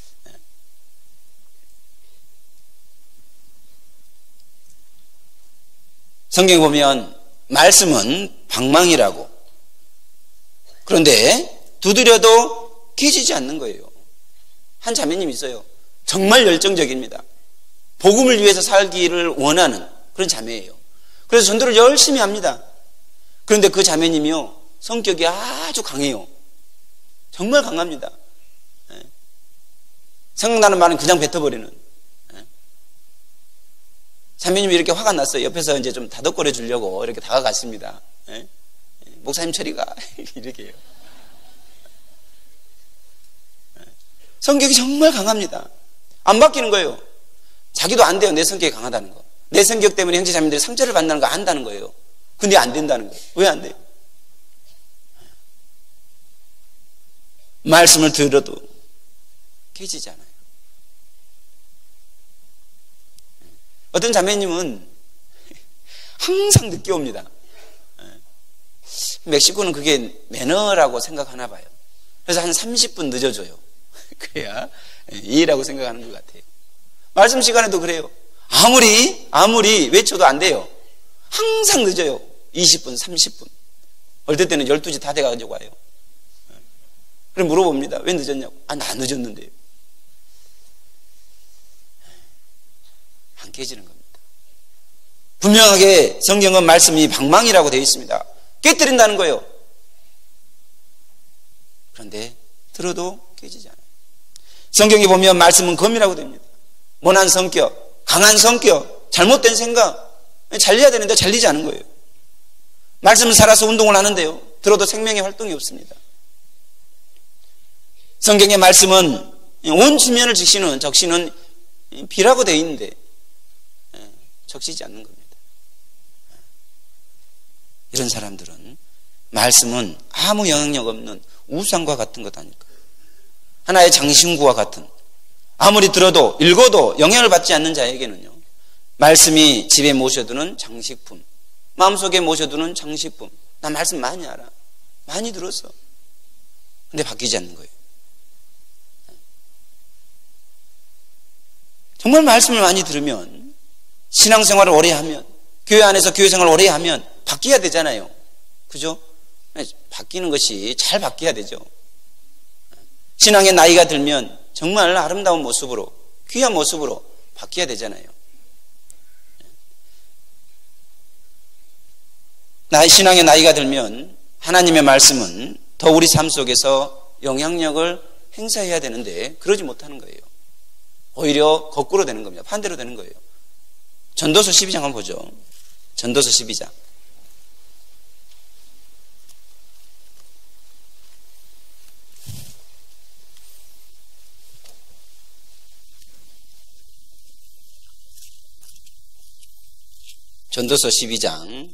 성경에 보면 말씀은 방망이라고. 그런데 두드려도 깨지지 않는 거예요. 한 자매님이 있어요. 정말 열정적입니다. 복음을 위해서 살기를 원하는 그런 자매예요. 그래서 전도를 열심히 합니다. 그런데 그 자매님이요, 성격이 아주 강해요. 정말 강합니다. 생각나는 말은 그냥 뱉어버리는. 자매님이 이렇게 화가 났어요. 옆에서 이제 좀 다독거려 주려고 이렇게 다가갔습니다. 목사님 처리가 이렇게 해요. 성격이 정말 강합니다. 안 바뀌는 거예요. 자기도 안 돼요. 내 성격이 강하다는 거. 내 성격 때문에 형제자매들이 상처를 받는다는 거 안다는 거예요. 근데 안 된다는 거예요. 왜 안 돼요? 말씀을 들어도 깨지지 않아요. 어떤 자매님은 항상 늦게 옵니다. 멕시코는 그게 매너라고 생각하나 봐요. 그래서 한 30분 늦어줘요. 그래야 이해라고 생각하는 것 같아요. 말씀 시간에도 그래요. 아무리 외쳐도 안 돼요. 항상 늦어요. 20분, 30분. 어떨 때는 12시 다 돼가지고 와요. 그럼 물어봅니다. 왜 늦었냐고. 나 늦었는데요. 안 깨지는 겁니다. 분명하게 성경은 말씀이 방망이라고 되어 있습니다. 깨뜨린다는 거예요. 그런데 들어도 깨지지 않아요. 성경에 보면 말씀은 검이라고 됩니다. 모난 성격, 강한 성격, 잘못된 생각, 잘려야 되는데 잘리지 않은 거예요. 말씀은 살아서 운동을 하는데요, 들어도 생명의 활동이 없습니다. 성경의 말씀은 온 지면을 적시는 비라고 되어 있는데 적시지 않는 겁니다. 이런 사람들은 말씀은 아무 영향력 없는 우상과 같은 것 아닐까. 하나의 장신구와 같은, 아무리 들어도 읽어도 영향을 받지 않는 자에게는요, 말씀이 집에 모셔두는 장식품, 마음속에 모셔두는 장식품. 나 말씀 많이 알아, 많이 들었어. 근데 바뀌지 않는 거예요. 정말 말씀을 많이 들으면, 신앙생활을 오래 하면, 교회 안에서 교회생활을 오래 하면 바뀌어야 되잖아요. 그죠? 바뀌는 것이 잘 바뀌어야 되죠. 신앙의 나이가 들면 정말 아름다운 모습으로, 귀한 모습으로 바뀌어야 되잖아요. 신앙의 나이가 들면 하나님의 말씀은 더 우리 삶 속에서 영향력을 행사해야 되는데 그러지 못하는 거예요. 오히려 거꾸로 되는 겁니다. 반대로 되는 거예요. 전도서 12장 한번 보죠. 전도서 12장. 전도서 12장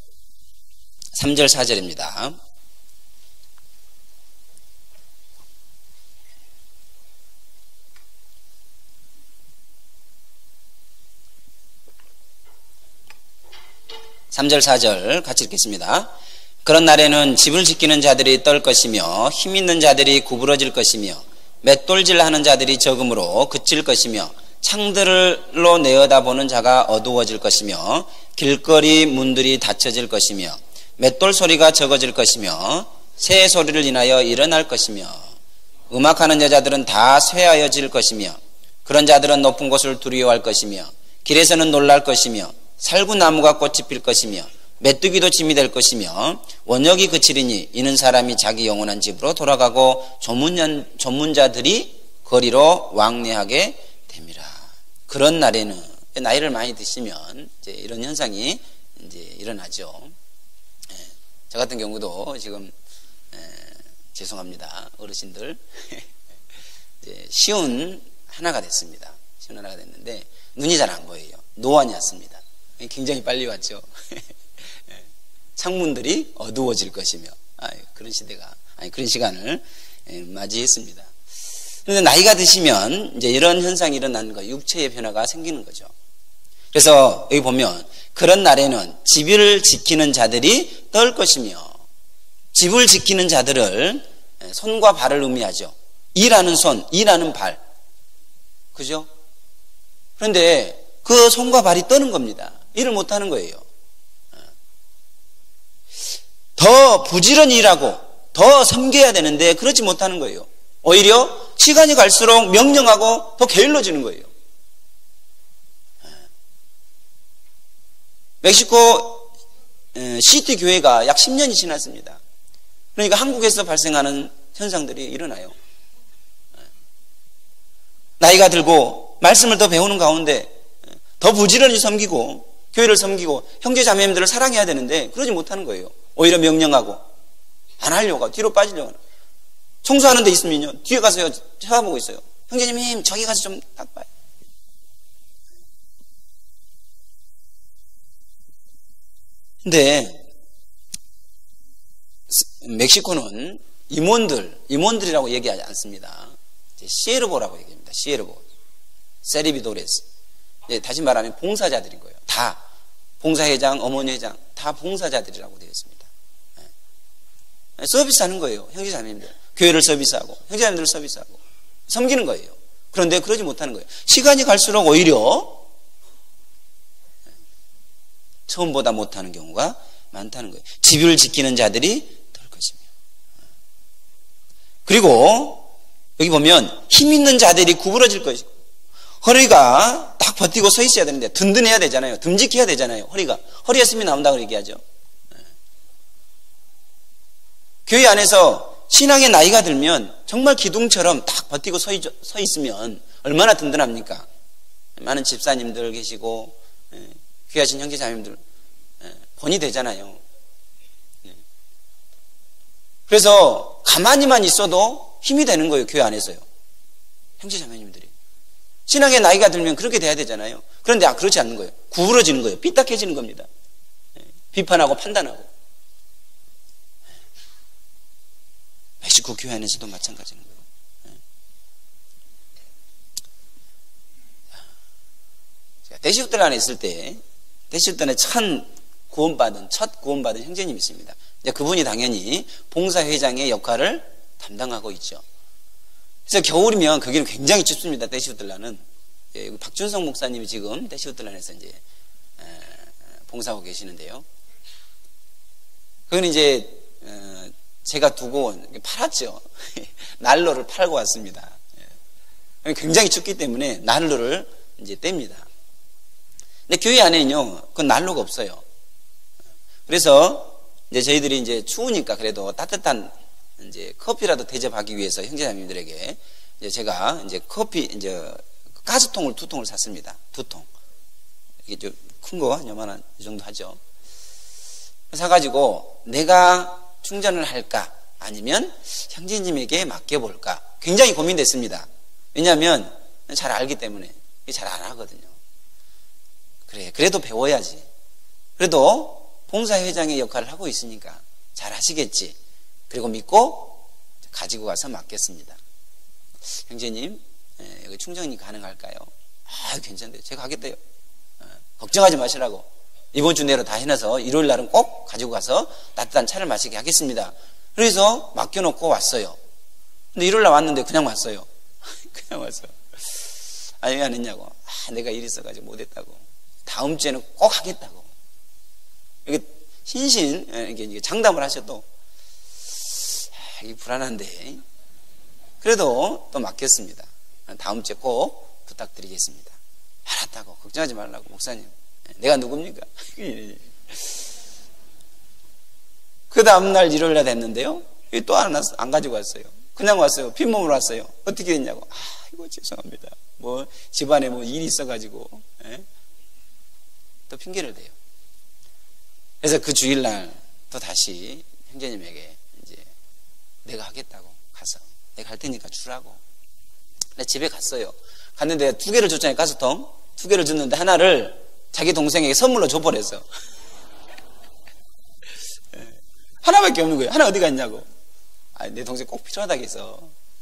3절 4절입니다. (3절) (4절) 같이 읽겠습니다. 그런 날에는 집을 지키는 자들이 떨 것이며 힘 있는 자들이 구부러질 것이며 맷돌질하는 자들이 적음으로 그칠 것이며 창들로 내어다보는 자가 어두워질 것이며 길거리 문들이 닫혀질 것이며 맷돌 소리가 적어질 것이며 새 소리를 인하여 일어날 것이며 음악하는 여자들은 다 쇠하여질 것이며 그런 자들은 높은 곳을 두려워할 것이며 길에서는 놀랄 것이며 살구나무가 꽃이 필 것이며 메뚜기도 짐이 될 것이며 원역이 그치리니 이는 사람이 자기 영원한 집으로 돌아가고 조문자들이 거리로 왕래하게 됨이라. 그런 날에는, 나이를 많이 드시면 이제 이런 현상이 이제 일어나죠. 저 같은 경우도 지금 죄송합니다, 어르신들. 이제 시운 하나가 됐습니다. 시운 하나가 됐는데 눈이 잘 안 보여요. 노안이 왔습니다. 굉장히 빨리 왔죠. 창문들이 어두워질 것이며 그런 시대가 그런 시간을 맞이했습니다. 그런데 나이가 드시면 이제 이런 현상이 일어나는 거예요. 육체의 변화가 생기는 거죠. 그래서 여기 보면 그런 날에는 집을 지키는 자들이 떨 것이며, 집을 지키는 자들을 손과 발을 의미하죠. 일하는 손, 일하는 발, 그죠? 그런데 그 손과 발이 떠는 겁니다. 일을 못하는 거예요. 더 부지런히 일하고 더 섬겨야 되는데 그렇지 못하는 거예요. 오히려 시간이 갈수록 명령하고 더 게을러지는 거예요. 멕시코 시티 교회가 약 10년이 지났습니다. 그러니까 한국에서 발생하는 현상들이 일어나요. 나이가 들고 말씀을 더 배우는 가운데 더 부지런히 섬기고 교회를 섬기고 형제 자매님들을 사랑해야 되는데 그러지 못하는 거예요. 오히려 명령하고 안 하려고 하고 뒤로 빠지려고 하고. 청소하는 데 있으면요 뒤에 가서요 쳐다보고 있어요. 형제님 저기 가서 좀 닦아요. 근데 멕시코는 임원들이라고 얘기하지 않습니다. 시에르보라고 얘기합니다. 시에르보, 세리비도레스. 다시 말하면 봉사자들인 거예요. 다 봉사회장, 어머니회장 다 봉사자들이라고 되어 있습니다. 서비스하는 거예요. 형제자매님들 교회를 서비스하고 형제자매님들을 서비스하고 섬기는 거예요. 그런데 그러지 못하는 거예요. 시간이 갈수록 오히려 처음보다 못하는 경우가 많다는 거예요. 집을 지키는 자들이 될 것이며, 그리고 여기 보면 힘 있는 자들이 구부러질 것이고, 허리가 딱 버티고 서 있어야 되는데 든든해야 되잖아요. 듬직해야 되잖아요. 허리에 숨이 나온다고 얘기하죠. 교회 안에서 신앙의 나이가 들면 정말 기둥처럼 딱 버티고 서 있으면 얼마나 든든합니까? 많은 집사님들 계시고 귀하신 형제자매님들 본이 되잖아요. 그래서 가만히만 있어도 힘이 되는 거예요. 교회 안에서요. 형제 자매님들이. 신앙의 나이가 들면 그렇게 돼야 되잖아요. 그런데 그렇지 않는 거예요. 구부러지는 거예요. 삐딱해지는 겁니다. 비판하고 판단하고. 멕시코 교회 안에서도 마찬가지인 거예요. 제가 대시우들 안에 있을 때 대시우들 안에 첫 구원받은 형제님이 있습니다. 이제 그분이 당연히 봉사회장의 역할을 담당하고 있죠. 그래서 겨울이면 거기는 굉장히 춥습니다. 대시우들라는. 박준성 목사님이 지금 대시우들란에서 이제 봉사하고 계시는데요. 그건 이제 제가 두고 팔았죠. 난로를 팔고 왔습니다. 굉장히 춥기 때문에 난로를 이제 뗍니다. 근데 교회 안에는요, 그건 난로가 없어요. 그래서 이제 저희들이 이제 추우니까 그래도 따뜻한 이제 커피라도 대접하기 위해서 형제자매님들에게 이제 제가 이제 이제 가스통을 2통을 샀습니다. 2통. 이게 좀 큰 거, 요만한 이 정도 하죠. 사가지고 내가 충전을 할까? 아니면 형제님에게 맡겨볼까? 굉장히 고민됐습니다. 왜냐하면 잘 알기 때문에 잘 안 하거든요. 그래도 배워야지. 그래도 봉사회장의 역할을 하고 있으니까 잘 하시겠지. 그리고 믿고 가지고 가서 맡겼습니다. 형제님, 여기 충전이 가능할까요? 괜찮대요. 제가 하겠대요. 걱정하지 마시라고. 이번 주 내로 다 해놔서 일요일 날은 꼭 가지고 가서 따뜻한 차를 마시게 하겠습니다. 그래서 맡겨놓고 왔어요. 근데 일요일 날 왔는데 그냥 왔어요. 그냥 왔어요. 아니, 왜 안 했냐고. 내가 일 있어가지고 못했다고. 다음 주에는 꼭 하겠다고. 이게 이게 장담을 하셔도 이게 불안한데 그래도 또 맡겼습니다. 다음 주에 꼭 부탁드리겠습니다. 알았다고. 걱정하지 말라고. 목사님, 내가 누굽니까? 그 다음날 일요일날 됐는데요, 또 안 가지고 왔어요. 그냥 왔어요. 빈몸으로 왔어요. 어떻게 됐냐고. 이거 죄송합니다. 집안에 일이 있어가지고 또 핑계를 대요. 그래서 그 주일날 또 다시 형제님에게 이제 내가 하겠다고 가서 내가 할 테니까 주라고. 근데 집에 갔어요. 갔는데 2개를 줬잖아요. 가스통 2개를 줬는데 하나를 자기 동생에게 선물로 줘버렸어. 하나밖에 없는 거예요. 하나 어디 갔냐고. 내 동생 꼭 필요하다고 해서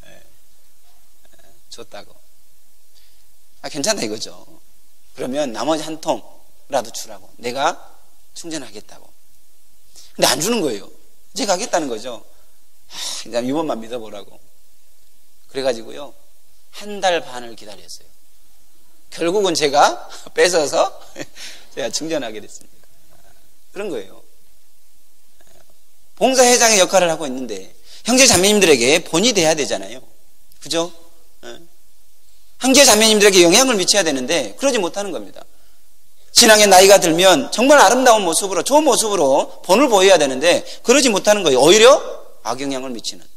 줬다고. 괜찮다 이거죠. 그러면 나머지 한 통이라도 주라고. 내가 충전하겠다고. 근데 안 주는 거예요. 제가 하겠다는 거죠. 그냥 이번만 믿어보라고. 그래가지고요, 1달 반을 기다렸어요. 결국은 제가 뺏어서 제가 충전하게 됐습니다. 그런 거예요. 봉사회장의 역할을 하고 있는데 형제 자매님들에게 본이 돼야 되잖아요. 그죠? 형제 자매님들에게 영향을 미쳐야 되는데 그러지 못하는 겁니다. 신앙의 나이가 들면 정말 아름다운 모습으로, 좋은 모습으로 본을 보여야 되는데 그러지 못하는 거예요. 오히려 악영향을 미치는.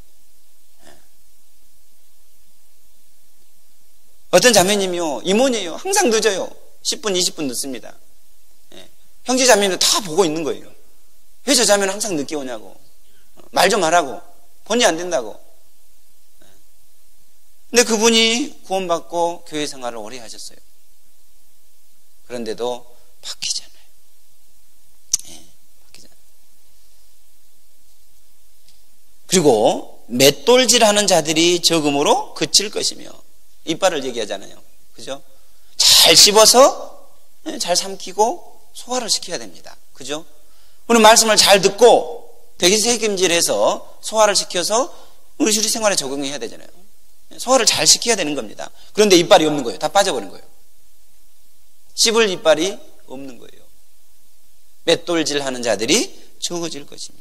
어떤 자매님이요, 임원이에요. 항상 늦어요. 10분, 20분 늦습니다. 형제 자매님들 다 보고 있는 거예요. 왜 저 자매는 항상 늦게 오냐고. 말 좀 하라고. 본이 안 된다고. 근데 그분이 구원받고 교회 생활을 오래 하셨어요. 그런데도 바뀌잖아요. 바뀌잖아요. 그리고 맷돌질하는 자들이 적음으로 그칠 것이며, 이빨을 얘기하잖아요. 그죠? 잘 씹어서 잘 삼키고 소화를 시켜야 됩니다. 그죠? 우리 말씀을 잘 듣고 대기세김질해서 소화를 시켜서 우리 생활에 적용해야 되잖아요. 소화를 잘 시켜야 되는 겁니다. 그런데 이빨이 없는 거예요. 다 빠져버린 거예요. 씹을 이빨이 없는 거예요. 맷돌질하는 자들이 적어질 것이며,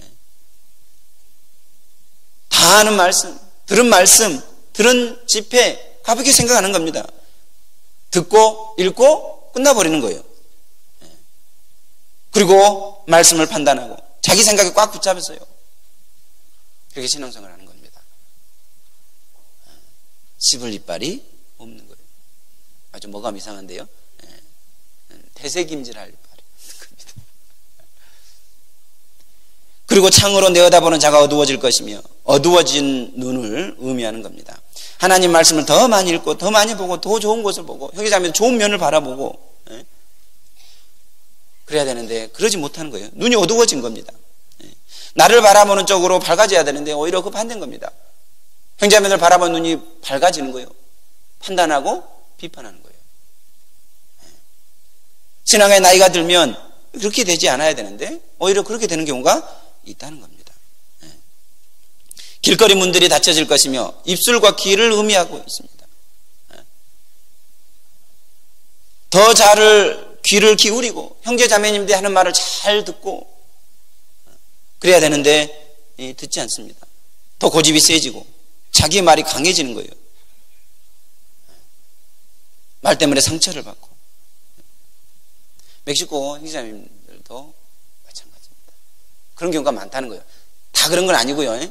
다 아는 말씀, 들은 집회 가볍게 생각하는 겁니다. 듣고 읽고 끝나버리는 거예요. 그리고 말씀을 판단하고 자기 생각에 꽉 붙잡았어요. 그렇게 신앙생활을 하는 겁니다. 씹을 이빨이 없는 거예요. 아주 뭐가 이상한데요. 대세김질할 이빨이 없는 겁니다. 그리고 창으로 내어다보는 자가 어두워질 것이며 어두워진 눈을 의미하는 겁니다. 하나님 말씀을 더 많이 읽고 더 많이 보고 더 좋은 것을 보고 형제자매들 좋은 면을 바라보고 그래야 되는데 그러지 못하는 거예요. 눈이 어두워진 겁니다. 나를 바라보는 쪽으로 밝아져야 되는데 오히려 그 반대인 겁니다. 형제자매들 바라보는 눈이 밝아지는 거예요. 판단하고 비판하는 거예요. 신앙의 나이가 들면 그렇게 되지 않아야 되는데 오히려 그렇게 되는 경우가 있다는 겁니다. 길거리 문들이 닫혀질 것이며 입술과 귀를 의미하고 있습니다. 더 잘 귀를 기울이고 형제 자매님들이 하는 말을 잘 듣고 그래야 되는데 듣지 않습니다. 더 고집이 세지고 자기 말이 강해지는 거예요. 말 때문에 상처를 받고. 멕시코 형제 자매님들도 마찬가지입니다. 그런 경우가 많다는 거예요. 다 그런 건 아니고요.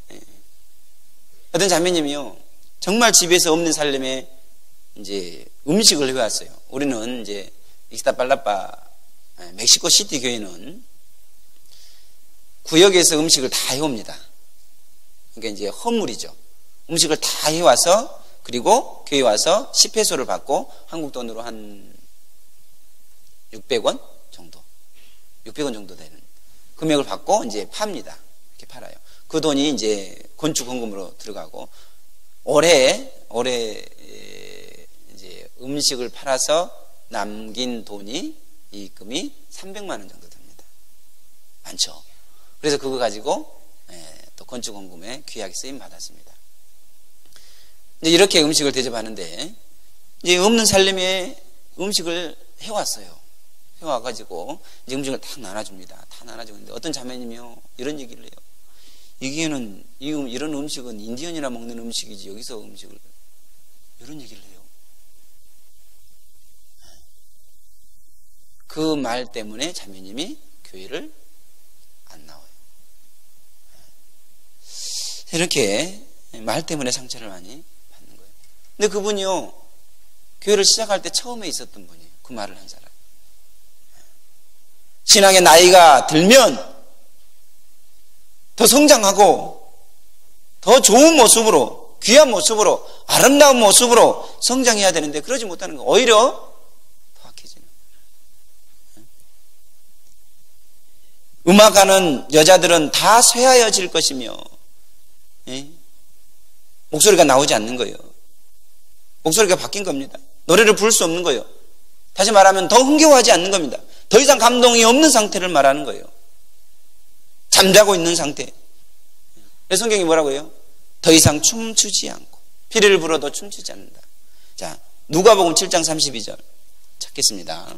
어떤 자매님이요, 정말 집에서 없는 살림에 이제 음식을 해왔어요. 우리는 이제 익스타팔라파 멕시코 시티 교회는 구역에서 음식을 다 해옵니다. 그러니까 이제 헌물이죠. 음식을 다 해와서 그리고 교회 와서 10회소를 받고 한국 돈으로 한 600원 정도, 600원 정도 되는 금액을 받고 이제 팝니다. 이렇게 팔아요. 그 돈이 이제 건축 헌금으로 들어가고 올해 이제 음식을 팔아서 남긴 돈이 이익금이 300만 원 정도 됩니다. 많죠. 그래서 그거 가지고 또 건축 헌금에 귀하게 쓰임 받았습니다. 이제 이렇게 음식을 대접하는데 이제 없는 살림에 음식을 해왔어요. 해와가지고 이제 음식을 딱 나눠줍니다. 다 나눠주고 있는데 어떤 자매님이요 이런 얘기를 해요. 이런 음식은 인디언이나 먹는 음식이지 여기서 음식을 이런 얘기를 해요. 그 말 때문에 자매님이 교회를 안 나와요. 이렇게 말 때문에 상처를 많이 받는 거예요. 근데 그분이요 교회를 시작할 때 처음에 있었던 분이에요. 그 말을 한 사람. 신앙의 나이가 들면 더 성장하고 더 좋은 모습으로 귀한 모습으로 아름다운 모습으로 성장해야 되는데 그러지 못하는 거 오히려 더 악해지는 거예요. 음악하는 여자들은 다 쇠하여질 것이며 목소리가 나오지 않는 거예요. 목소리가 바뀐 겁니다. 노래를 부를 수 없는 거예요. 다시 말하면 더 흥겨워하지 않는 겁니다. 더 이상 감동이 없는 상태를 말하는 거예요. 잠자고 있는 상태. 성경이 뭐라고 해요? 더 이상 춤추지 않고 피리를 불어도 춤추지 않는다. 자, 누가복음 7장 32절 찾겠습니다.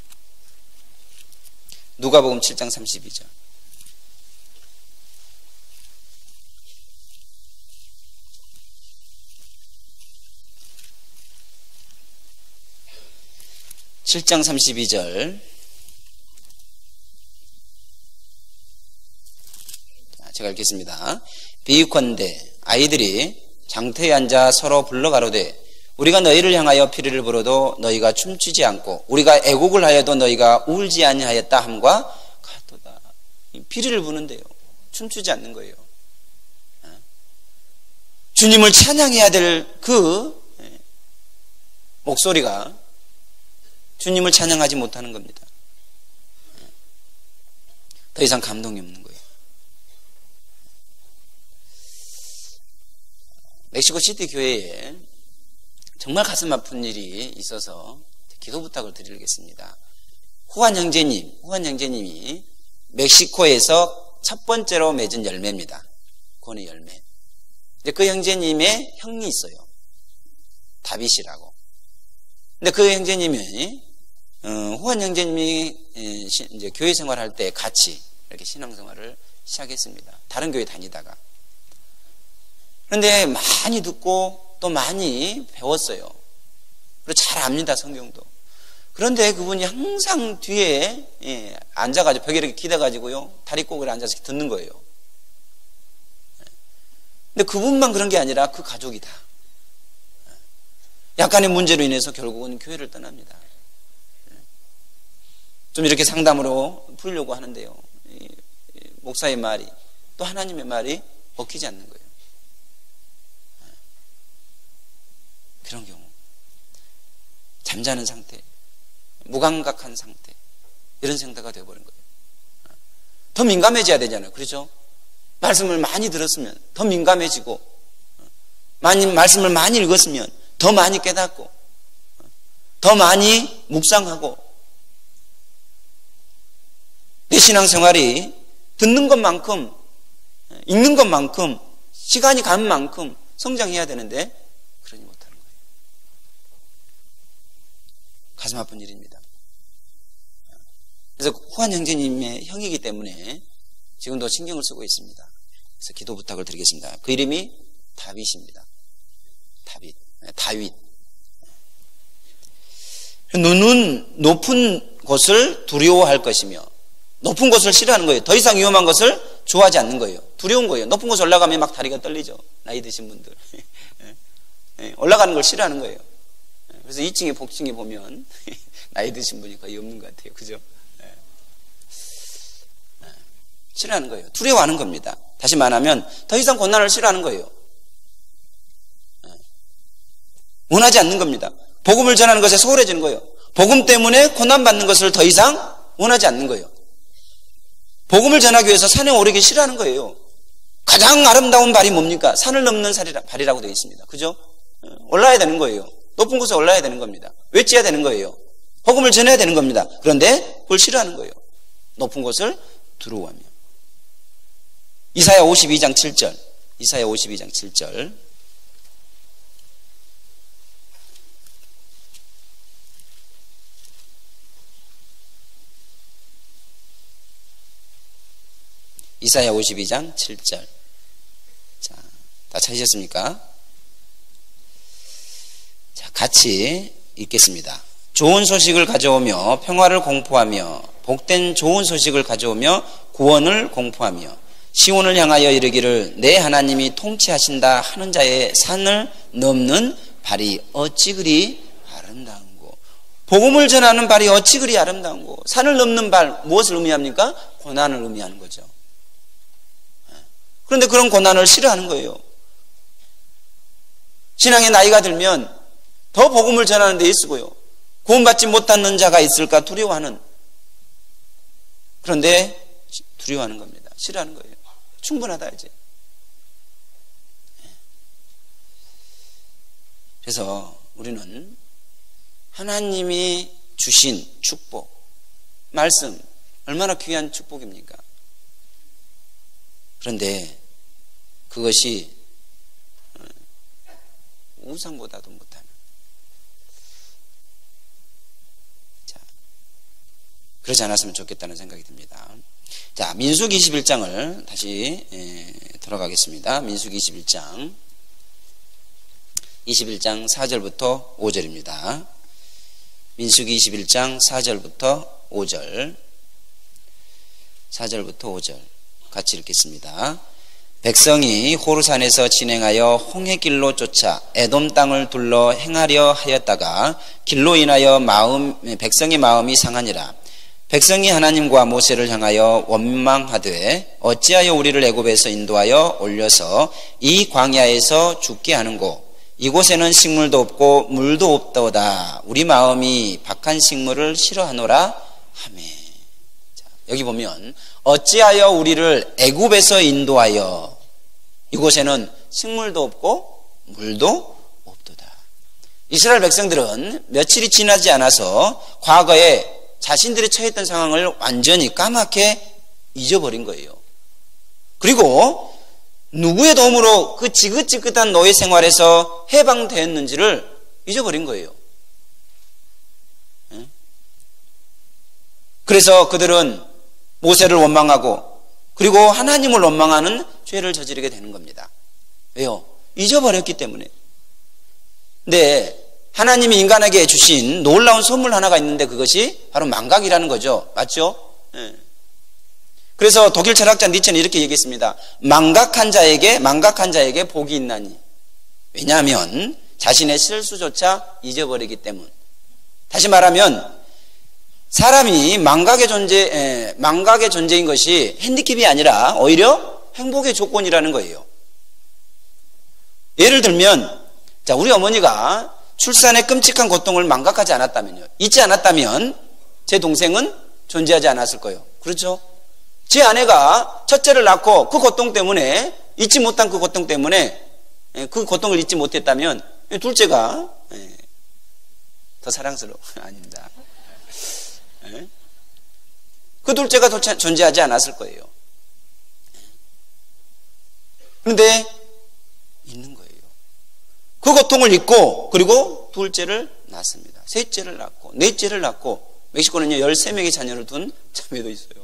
누가복음 7장 32절. (7장 32절) 제가 읽겠습니다. 비유컨대 아이들이 장터에 앉아 서로 불러가로되 우리가 너희를 향하여 피리를 불어도 너희가 춤추지 않고 우리가 애곡을 하여도 너희가 울지 아니하였다 함과 같도다. 피리를 부는데요 춤추지 않는 거예요. 주님을 찬양해야 될 그 목소리가 주님을 찬양하지 못하는 겁니다. 더 이상 감동이 없는 거예요. 멕시코 시티 교회에 정말 가슴 아픈 일이 있어서 기도 부탁을 드리겠습니다. 후안 형제님이 멕시코에서 첫 번째로 맺은 열매입니다. 권의 열매. 그 형제님의 형이 있어요. 다빗이라고. 근데 그 형제님이 후안 형제님이 이제 교회 생활할 때 같이 이렇게 신앙생활을 시작했습니다. 다른 교회 다니다가. 그런데 많이 듣고 또 많이 배웠어요. 그리고 잘 압니다, 성경도. 그런데 그분이 항상 뒤에 앉아가지고 벽에 이렇게 기대가지고요 다리 꼬리에 앉아서 듣는 거예요. 근데 그분만 그런 게 아니라 그 가족이 다 약간의 문제로 인해서 결국은 교회를 떠납니다. 좀 이렇게 상담으로 풀려고 하는데요 목사의 말이 또 하나님의 말이 먹히지 않는 거예요. 그런 경우. 잠자는 상태, 무감각한 상태, 이런 상태가 되어버린 거예요. 더 민감해져야 되잖아요. 그렇죠? 말씀을 많이 들었으면 더 민감해지고, 말씀을 많이 읽었으면 더 많이 깨닫고, 더 많이 묵상하고, 내 신앙생활이 듣는 것만큼, 읽는 것만큼, 시간이 가는 만큼 성장해야 되는데 그러지 못하는 거예요. 가슴 아픈 일입니다. 그래서 후한 형제님의 형이기 때문에 지금도 신경을 쓰고 있습니다. 그래서 기도 부탁을 드리겠습니다. 그 이름이 다윗입니다. 다윗. 눈은 높은 곳을 두려워할 것이며 높은 곳을 싫어하는 거예요. 더 이상 위험한 것을 좋아하지 않는 거예요. 두려운 거예요. 높은 곳에 올라가면 막 다리가 떨리죠. 나이 드신 분들. 올라가는 걸 싫어하는 거예요. 그래서 2층에 복층에 보면 나이 드신 분이 거의 없는 것 같아요. 그죠? 싫어하는 거예요. 두려워하는 겁니다. 다시 말하면 더 이상 고난을 싫어하는 거예요. 원하지 않는 겁니다. 복음을 전하는 것에 소홀해지는 거예요. 복음 때문에 고난받는 것을 더 이상 원하지 않는 거예요. 복음을 전하기 위해서 산에 오르기 싫어하는 거예요. 가장 아름다운 발이 뭡니까? 산을 넘는 발이라고 되어 있습니다. 그죠? 올라야 되는 거예요. 높은 곳에 올라야 되는 겁니다. 외쳐야 되는 거예요. 복음을 전해야 되는 겁니다. 그런데 그걸 싫어하는 거예요. 높은 곳을 두려워하며. 이사야 52장 7절. 이사야 52장 7절. 이사야 52장 7절. 자, 다 찾으셨습니까? 자, 같이 읽겠습니다. 좋은 소식을 가져오며 평화를 공포하며 복된 좋은 소식을 가져오며 구원을 공포하며 시온을 향하여 이르기를 내 하나님이 통치하신다 하는 자의 산을 넘는 발이 어찌 그리 아름다운고. 복음을 전하는 발이 어찌 그리 아름다운고. 산을 넘는 발, 무엇을 의미합니까? 고난을 의미하는 거죠. 그런데 그런 고난을 싫어하는 거예요. 신앙의 나이가 들면 더 복음을 전하는 데 있으고요. 구원받지 못하는 자가 있을까 두려워하는. 그런데 두려워하는 겁니다. 싫어하는 거예요. 충분하다 이제. 그래서 우리는 하나님이 주신 축복, 말씀, 얼마나 귀한 축복입니까? 그런데 그것이 우상보다도 못하는. 자, 그러지 않았으면 좋겠다는 생각이 듭니다. 자, 민수기 21장을 다시 들어가겠습니다. 민수기 21장 4절부터 5절입니다. 민수기 21장 4절부터 5절. 4절부터 5절 같이 읽겠습니다. 백성이 호르산에서 진행하여 홍해길로 쫓아 에돔 땅을 둘러 행하려 하였다가 길로 인하여 백성의 마음이 상하니라. 백성이 하나님과 모세를 향하여 원망하되 어찌하여 우리를 애굽에서 인도하여 올려서 이 광야에서 죽게 하는고. 이곳에는 식물도 없고 물도 없도다. 우리 마음이 박한 식물을 싫어하노라 하매. 자, 여기 보면 어찌하여 우리를 애굽에서 인도하여 이곳에는 식물도 없고 물도 없도다. 이스라엘 백성들은 며칠이 지나지 않아서 과거에 자신들이 처했던 상황을 완전히 까맣게 잊어버린 거예요. 그리고 누구의 도움으로 그 지긋지긋한 노예 생활에서 해방되었는지를 잊어버린 거예요. 그래서 그들은 모세를 원망하고 그리고 하나님을 원망하는 죄를 저지르게 되는 겁니다. 왜요? 잊어버렸기 때문에. 근데 하나님이 인간에게 주신 놀라운 선물 하나가 있는데 그것이 바로 망각이라는 거죠. 맞죠? 네. 그래서 독일 철학자 니체는 이렇게 얘기했습니다. 망각한 자에게 복이 있나니. 왜냐하면 자신의 실수조차 잊어버리기 때문. 다시 말하면 사람이 망각의 존재인 것이 핸디캡이 아니라 오히려 행복의 조건이라는 거예요. 예를 들면, 자, 우리 어머니가 출산의 끔찍한 고통을 망각하지 않았다면요. 잊지 않았다면 제 동생은 존재하지 않았을 거예요. 그렇죠? 제 아내가 첫째를 낳고 그 고통 때문에, 잊지 못한 그 고통 때문에, 그 고통을 잊지 못했다면 둘째가 더 사랑스러워. 아닙니다. 그 둘째가 존재하지 않았을 거예요. 그런데 있는 거예요. 그 고통을 잊고 그리고 둘째를 낳습니다. 셋째를 낳고 넷째를 낳고, 멕시코는요 13명의 자녀를 둔 자매도 있어요.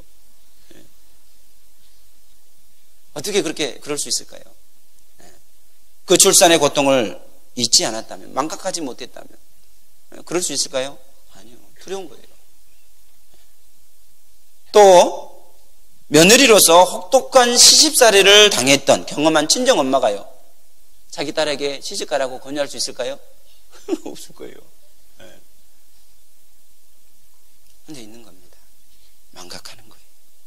어떻게 그럴 수 있을까요? 그 출산의 고통을 잊지 않았다면, 망각하지 못했다면 그럴 수 있을까요? 아니요. 두려운 거예요. 또 며느리로서 혹독한 시집살이를 당했던 경험한 친정엄마가요, 자기 딸에게 시집가라고 권유할 수 있을까요? 없을 거예요. 근데 있는 겁니다. 망각하는 거예요.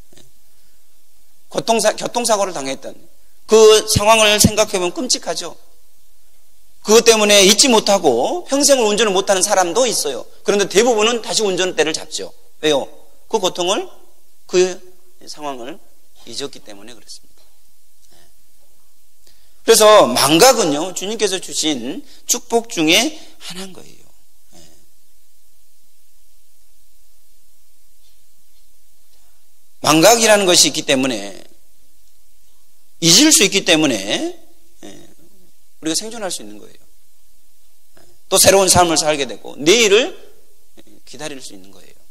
교통사고를 당했던 그 상황을 생각해보면 끔찍하죠. 그것 때문에 잊지 못하고 평생을 운전을 못하는 사람도 있어요. 그런데 대부분은 다시 운전대를 잡죠. 왜요? 그 고통을, 그 상황을 잊었기 때문에 그렇습니다. 그래서 망각은요, 주님께서 주신 축복 중에 하나인 거예요. 망각이라는 것이 있기 때문에, 잊을 수 있기 때문에 우리가 생존할 수 있는 거예요. 또 새로운 삶을 살게 되고 내일을 기다릴 수 있는 거예요.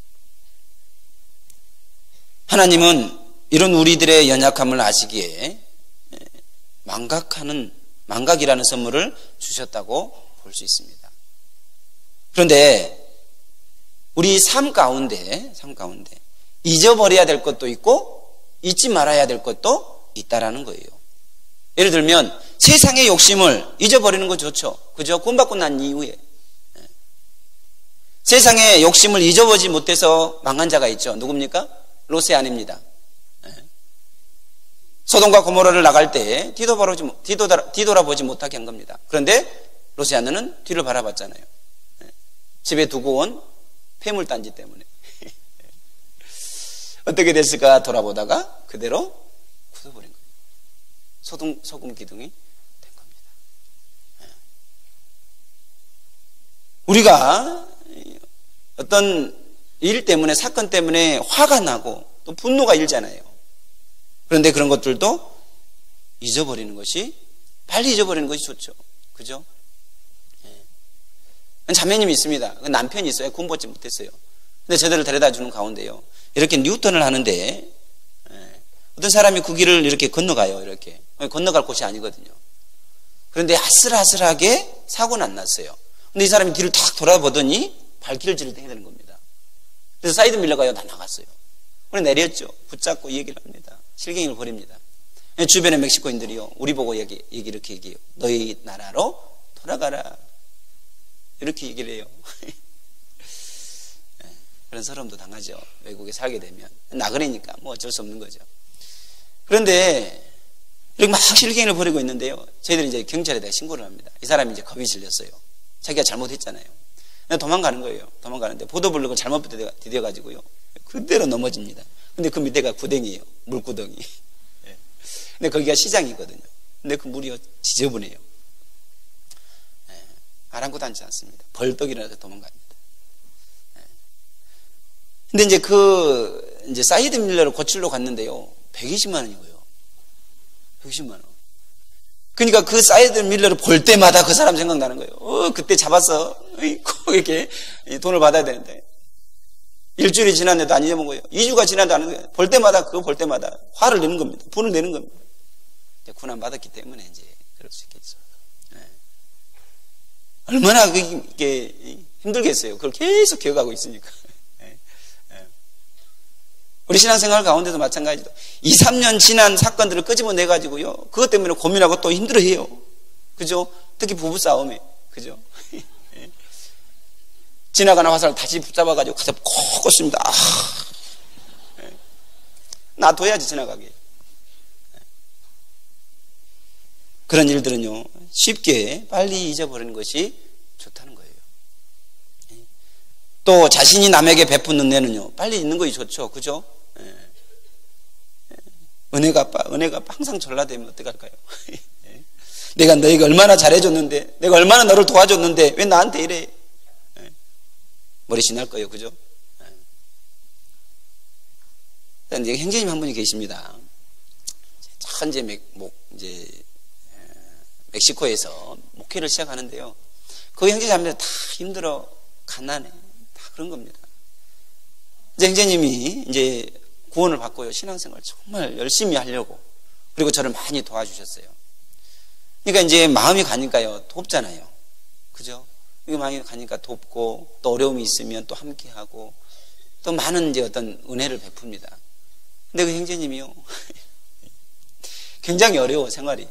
하나님은 이런 우리들의 연약함을 아시기에 망각이라는 선물을 주셨다고 볼 수 있습니다. 그런데 우리 삶 가운데 잊어버려야 될 것도 있고 잊지 말아야 될 것도 있다라는 거예요. 예를 들면 세상의 욕심을 잊어버리는 거 좋죠. 그죠? 구원받고 난 이후에 세상의 욕심을 잊어보지 못해서 망한 자가 있죠. 누굽니까? 롯의 아내입니다. 소돔과 고모라를 나갈 때 뒤돌아보지 못하게 한 겁니다. 그런데 롯의 아내는 뒤를 바라봤잖아요. 집에 두고 온 폐물단지 때문에. 어떻게 됐을까 돌아보다가 그대로 굳어버린 겁니다. 소금 기둥이 된 겁니다. 우리가 어떤 일 때문에, 사건 때문에 화가 나고 또 분노가 일잖아요. 그런데 그런 것들도 빨리 잊어버리는 것이 좋죠. 그죠? 자매님이 있습니다. 남편이 있어요. 군복지 못했어요. 근데 저들을 데려다 주는 가운데요, 이렇게 뉴턴을 하는데 어떤 사람이 그 길을 이렇게 건너가요. 이렇게 건너갈 곳이 아니거든요. 그런데 아슬아슬하게 사고는 안 났어요. 근데 이 사람이 뒤를 탁 돌아보더니 발길질을 해야 되는 겁니다. 그래서 사이드 밀러가 다 나갔어요. 그래 내렸죠. 붙잡고 얘기를 합니다. 실갱이를 벌입니다. 주변의 멕시코인들이요, 우리 보고 이렇게 얘기해요. 너희 나라로 돌아가라. 이렇게 얘기를 해요. 그런 서름도 당하죠. 외국에 살게 되면. 나그네니까 뭐 어쩔 수 없는 거죠. 그런데 이렇게 막 실갱이를 벌이고 있는데요, 저희들이 이제 경찰에다 신고를 합니다. 이 사람이 이제 겁이 질렸어요. 자기가 잘못했잖아요. 도망가는 거예요. 도망가는데 보도블록을 잘못 디뎌가지고요, 그대로 넘어집니다. 근데 그 밑에가 구덩이에요. 물구덩이. 근데 거기가 시장이거든요. 근데 그 물이 지저분해요. 아랑곳 앉지 않습니다. 벌떡 일어나서 도망갑니다. 근데 이제 사이드 밀러를 고치러 갔는데요, 120만 원이고요. 120만 원. 그러니까 그 사이드 밀러를 볼 때마다 그 사람 생각나는 거예요. 그때 잡아서 이렇게 돈을 받아야 되는데, 일주일이 지났는데도 안 잊어먹어요. 2주가 지나도 안 잊어먹어요. 볼 때마다 화를 내는 겁니다. 분을 내는 겁니다. 고난 받았기 때문에 이제 그럴 수 있겠죠. 얼마나 이게 힘들겠어요. 그걸 계속 기억하고 있으니까. 우리 신앙생활 가운데도 마찬가지로 2, 3년 지난 사건들을 끄집어내가지고요, 그것 때문에 고민하고 또 힘들어해요. 그죠? 특히 부부싸움에. 그죠? 지나가는 화살을 다시 붙잡아가지고 가서 콕 꽂습니다. 놔둬야지 지나가게. 그런 일들은요, 쉽게 빨리 잊어버리는 것이 좋다는 거예요. 또 자신이 남에게 베푼 은혜는요, 빨리 잊는 것이 좋죠. 그죠? 은혜가 항상 전라되면 어떡할까요? 내가 너에게 얼마나 잘해줬는데, 내가 얼마나 너를 도와줬는데 왜 나한테 이래? 머리씨 날 거예요. 그죠? 이제 형제님 한 분이 계십니다. 현재 멕시코에서 목회를 시작하는데요. 그 형제자매들 다 힘들어, 가난해, 다 그런 겁니다. 이제 형제님이 이제 구원을 받고요, 신앙생활 정말 열심히 하려고, 그리고 저를 많이 도와주셨어요. 그러니까 이제 마음이 가니까요, 돕잖아요. 그죠? 이게 마음이 가니까 돕고, 또 어려움이 있으면 또 함께하고, 또 많은 이제 어떤 은혜를 베풉니다. 근데 그 형제님이요, 굉장히 어려워, 생활이.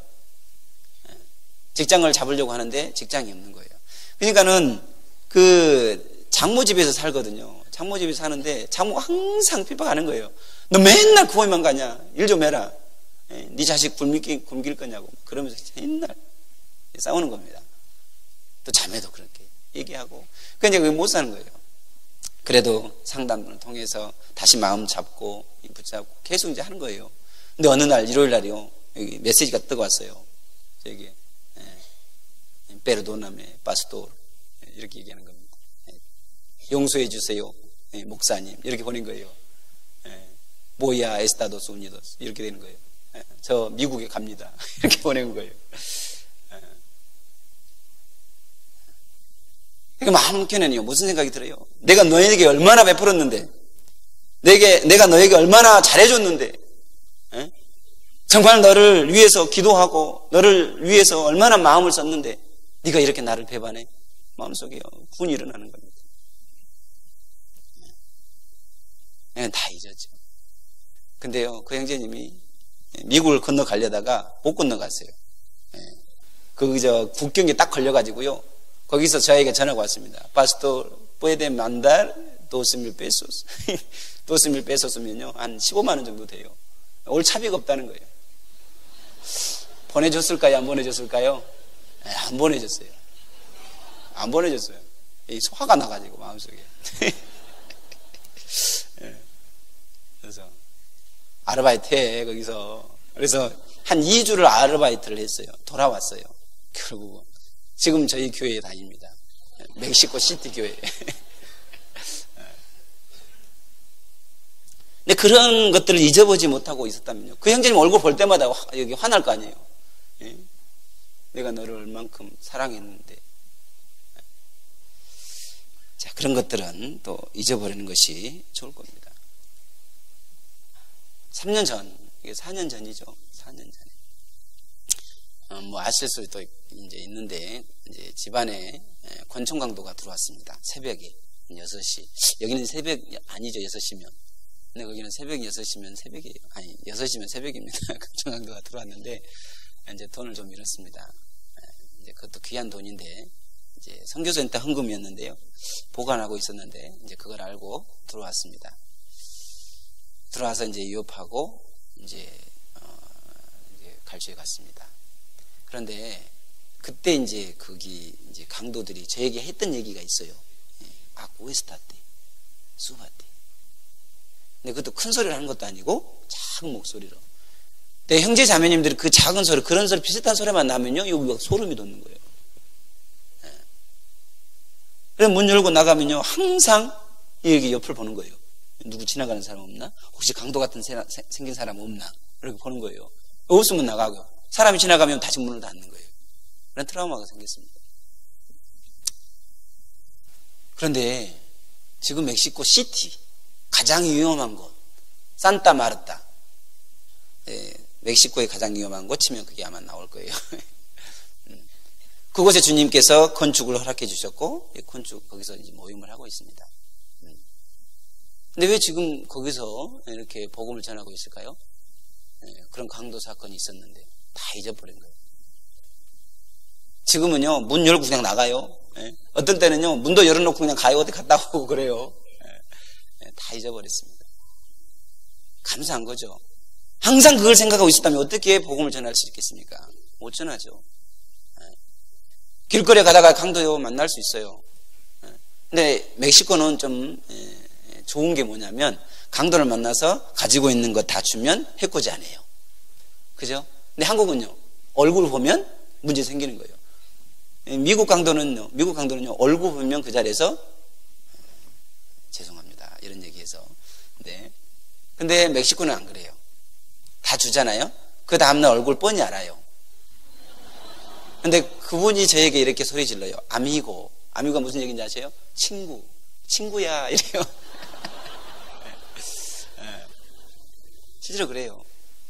직장을 잡으려고 하는데 직장이 없는 거예요. 그러니까는 그 장모집에서 살거든요. 장모집에서 사는데 장모가 항상 핍박하는 거예요. 너 맨날 구원만 가냐? 일 좀 해라. 네 자식 굶길 거냐고. 그러면서 맨날 싸우는 겁니다. 또 자매도 그렇게 얘기하고. 그러니까 그게 못 사는 거예요. 그래도 상담을 통해서 다시 마음 잡고 붙잡고 계속 이제 하는 거예요. 근데 어느 날 일요일 날이요, 여기 메시지가 뜨고 왔어요. 저기 페르도나메 파스토르 이렇게 얘기하는 겁니다. 용서해 주세요, 목사님, 이렇게 보낸 거예요. 모야 에스타도스 우니도스 이렇게 되는 거예요. 저 미국에 갑니다. 이렇게 보낸 거예요. 그러니까 마음속에는요, 무슨 생각이 들어요? 내가 너에게 얼마나 베풀었는데, 내가 너에게 얼마나 잘해줬는데, 정말 너를 위해서 기도하고 너를 위해서 얼마나 마음을 썼는데 네가 이렇게 나를 배반해? 마음속에 군이 일어나는 겁니다. 다 잊었죠. 근데요, 그 형제님이 미국을 건너가려다가 못 건너갔어요. 국경에 딱 걸려가지고요, 거기서 저에게 전화가 왔습니다. 파스토 puede mandar 12,000 pesos. 12,000 pesos면요, 한 15만 원 정도 돼요. 올 차비가 없다는 거예요. 보내줬을까요? 안 보내줬을까요? 안 보내줬어요. 안 보내줬어요. 화가 나가지고 마음속에. 그래서 아르바이트 해, 거기서. 그래서 한 2주를 아르바이트를 했어요. 돌아왔어요. 결국 지금 저희 교회에 다닙니다. 멕시코 시티 교회. 근데 그런 것들을 잊어보지 못하고 있었다면요, 그 형제님 얼굴 볼 때마다 여기 화날 거 아니에요. 내가 너를 얼만큼 사랑했는데. 자, 그런 것들은 또 잊어버리는 것이 좋을 겁니다. 3년 전, 이게 4년 전이죠. 4년 전에. 아실 수도 이제 있는데, 이제 집안에 권총 강도가 들어왔습니다. 새벽에 6시. 여기는 새벽 아니죠, 6시면. 근데 거기는 새벽 6시면 새벽이에요. 아니, 6시면 새벽입니다. 권총 강도가 들어왔는데, 이제 돈을 좀 잃었습니다. 이제 그것도 귀한 돈인데, 이제 선교센터 헌금이었는데요, 보관하고 있었는데, 이제 그걸 알고 들어왔습니다. 들어와서 이제 유업하고, 이제 갈주에 갔습니다. 그런데, 그때 이제 거기 이제 강도들이 저에게 했던 얘기가 있어요. 아쿠에스타테, 수바테. 근데 그것도 큰 소리를 하는 것도 아니고, 작은 목소리로. 내 형제 자매님들이 그 작은 소리, 그런 소리, 비슷한 소리만 나면요, 여기 소름이 돋는 거예요. 그래서 문 열고 나가면요, 항상 여기 옆을 보는 거예요. 누구 지나가는 사람 없나? 혹시 강도 같은 생긴 사람 없나? 이렇게 보는 거예요. 없으면 나가고, 사람이 지나가면 다시 문을 닫는 거예요. 그런 트라우마가 생겼습니다. 그런데 지금 멕시코 시티, 가장 위험한 곳, 산타 마르타. 멕시코의 가장 위험한 곳 치면 그게 아마 나올 거예요. 그곳에 주님께서 건축을 허락해 주셨고, 거기서 이제 모임을 하고 있습니다. 근데 왜 지금 거기서 이렇게 복음을 전하고 있을까요? 그런 강도 사건이 있었는데 다 잊어버린 거예요. 지금은요, 문 열고 그냥 나가요. 어떤 때는요, 문도 열어놓고 그냥 가요. 어디 갔다 오고 그래요. 다 잊어버렸습니다. 감사한 거죠. 항상 그걸 생각하고 있었다면 어떻게 복음을 전할 수 있겠습니까? 못 전하죠. 길거리에 가다가 강도 만날 수 있어요. 근데 멕시코는 좀 좋은 게 뭐냐면 강도를 만나서 가지고 있는 거 다 주면 해코지 안 해요. 그죠? 근데 한국은요, 얼굴 보면 문제 생기는 거예요. 미국 강도는요, 얼굴 보면 그 자리에서 죄송합니다, 이런 얘기해서. 네. 근데 멕시코는 안 그래요. 다 주잖아요. 그 다음날 얼굴 뻔히 알아요. 근데 그분이 저에게 이렇게 소리 질러요. 아미고가 무슨 얘기인지 아세요? 친구야 이래요. 실제로 그래요.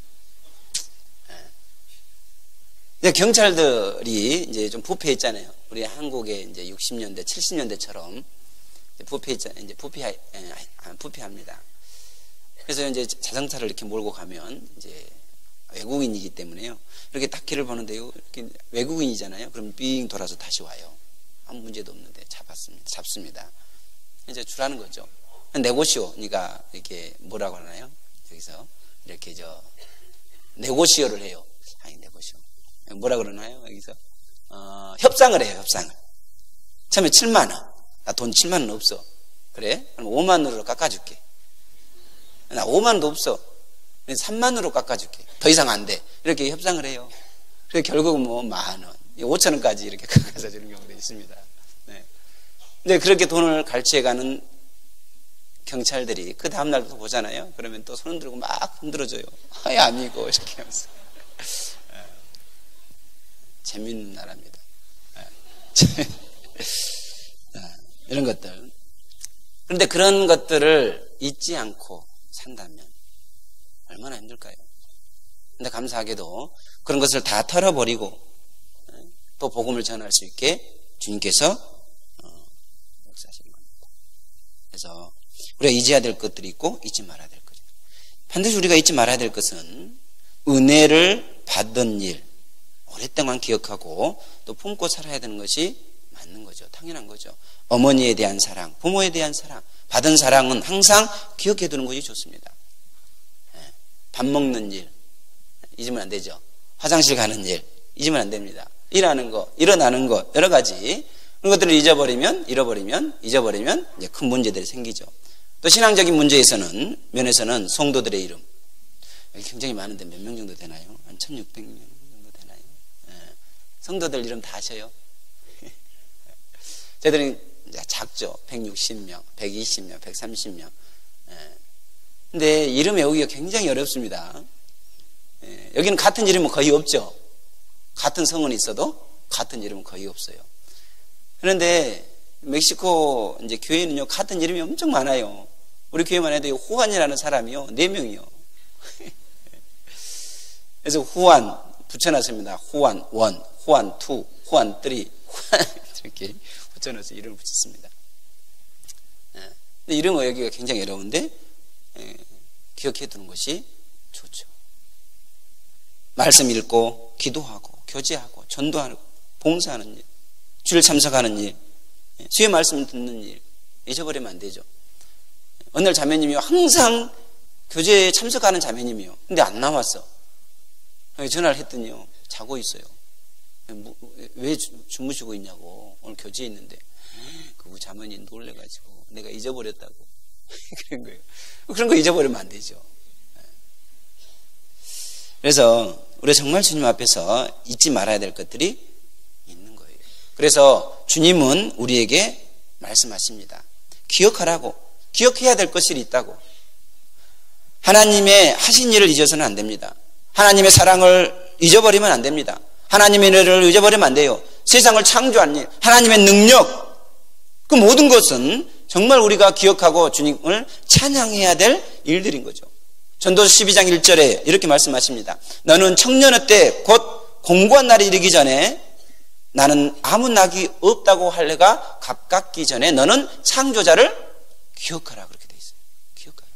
이제 경찰들이 이제 좀 부패했잖아요. 우리 한국의 이제 60년대, 70년대처럼 부패했잖아요. 이제 부패합니다. 그래서 이제 자동차를 이렇게 몰고 가면 이제 외국인이기 때문에요. 이렇게 딱 길을 보는데요, 이렇게 외국인이잖아요. 그럼 삥 돌아서 다시 와요. 아무 문제도 없는데 잡습니다. 이제 주라는 거죠. 내 곳이요. 그러니까 이렇게 뭐라고 하나요? 여기서 이렇게 네고시오를 해요. 아니, 네고시오. 뭐라 그러나요? 여기서 협상을 해요. 협상을. 처음에 7만 원. 나 돈 7만 원 없어. 그래? 그럼 5만 원으로 깎아줄게. 나 5만 원도 없어. 3만 원으로 깎아줄게. 더 이상 안 돼. 이렇게 협상을 해요. 그래서 결국은 뭐 10,000원, 5,000원까지 이렇게 깎아서 주는 경우도 있습니다. 네. 근데 그렇게 돈을 갈취해가는 경찰들이 그 다음날도 보잖아요. 그러면 또 손 들고 막 흔들어줘요. 아이, 아니고, 이렇게 하면서. 재밌는 나라입니다. 이런 것들. 그런데 그런 것들을 잊지 않고 산다면 얼마나 힘들까요? 근데 감사하게도 그런 것을 다 털어버리고 또 복음을 전할 수 있게 주님께서 역사하시는 겁니다. 그래서 우리가 잊어야 될 것들이 있고 잊지 말아야 될 것이. 반드시 우리가 잊지 말아야 될 것은 은혜를 받은 일, 오랫동안 기억하고 또 품고 살아야 되는 것이 맞는 거죠. 당연한 거죠. 어머니에 대한 사랑, 부모에 대한 사랑, 받은 사랑은 항상 기억해 두는 것이 좋습니다. 밥 먹는 일 잊으면 안 되죠. 화장실 가는 일 잊으면 안 됩니다. 일하는 거, 일어나는 거, 여러 가지 그런 것들을 잊어버리면 이제 큰 문제들이 생기죠. 또 신앙적인 면에서는 성도들의 이름 여기 굉장히 많은데 몇 명 정도 되나요? 한 1,600명 정도 되나요? 성도들 이름 다 아셔요? 저희들은 작죠. 160명, 120명, 130명. 근데 이름 외우기가 굉장히 어렵습니다. 여기는 같은 이름은 거의 없죠. 같은 성은 있어도 같은 이름은 거의 없어요. 그런데 멕시코 이제 교회는요, 같은 이름이 엄청 많아요. 우리 교회만 해도 후안이라는 사람이요, 4명이요. 그래서 후안 붙여놨습니다. 후안 1, 후안 2, 후안 3, 후안 이렇게 붙여넣어서 이름을 붙였습니다. 근데 이름 외우기가 굉장히 어려운데 기억해 두는 것이 좋죠. 말씀 읽고 기도하고 교제하고 전도하고 봉사하는 일, 주일 참석하는 일, 주의 말씀 듣는 일 잊어버리면 안 되죠. 어느 날 자매님이 항상 교제에 참석하는 자매님이요. 근데 안 나왔어. 전화를 했더니요, 자고 있어요. 왜 주무시고 있냐고. 오늘 교제에 있는데 그 자매님 놀래가지고 내가 잊어버렸다고. 그런 거예요. 그런 거 잊어버리면 안 되죠. 그래서 우리가 정말 주님 앞에서 잊지 말아야 될 것들이 있는 거예요. 그래서 주님은 우리에게 말씀하십니다. 기억하라고. 기억해야 될 것이 있다고. 하나님의 하신 일을 잊어서는 안 됩니다. 하나님의 사랑을 잊어버리면 안 됩니다. 하나님의 은혜를 잊어버리면 안 돼요. 세상을 창조한 일, 하나님의 능력, 그 모든 것은 정말 우리가 기억하고 주님을 찬양해야 될 일들인 거죠. 전도서 12장 1절에 이렇게 말씀하십니다. 너는 청년의 때 곧 공고한 날이 이르기 전에 나는 아무 낙이 없다고 할 내가 가깝기 전에 너는 창조자를 기억하라. 그렇게 돼 있어요. 기억하라.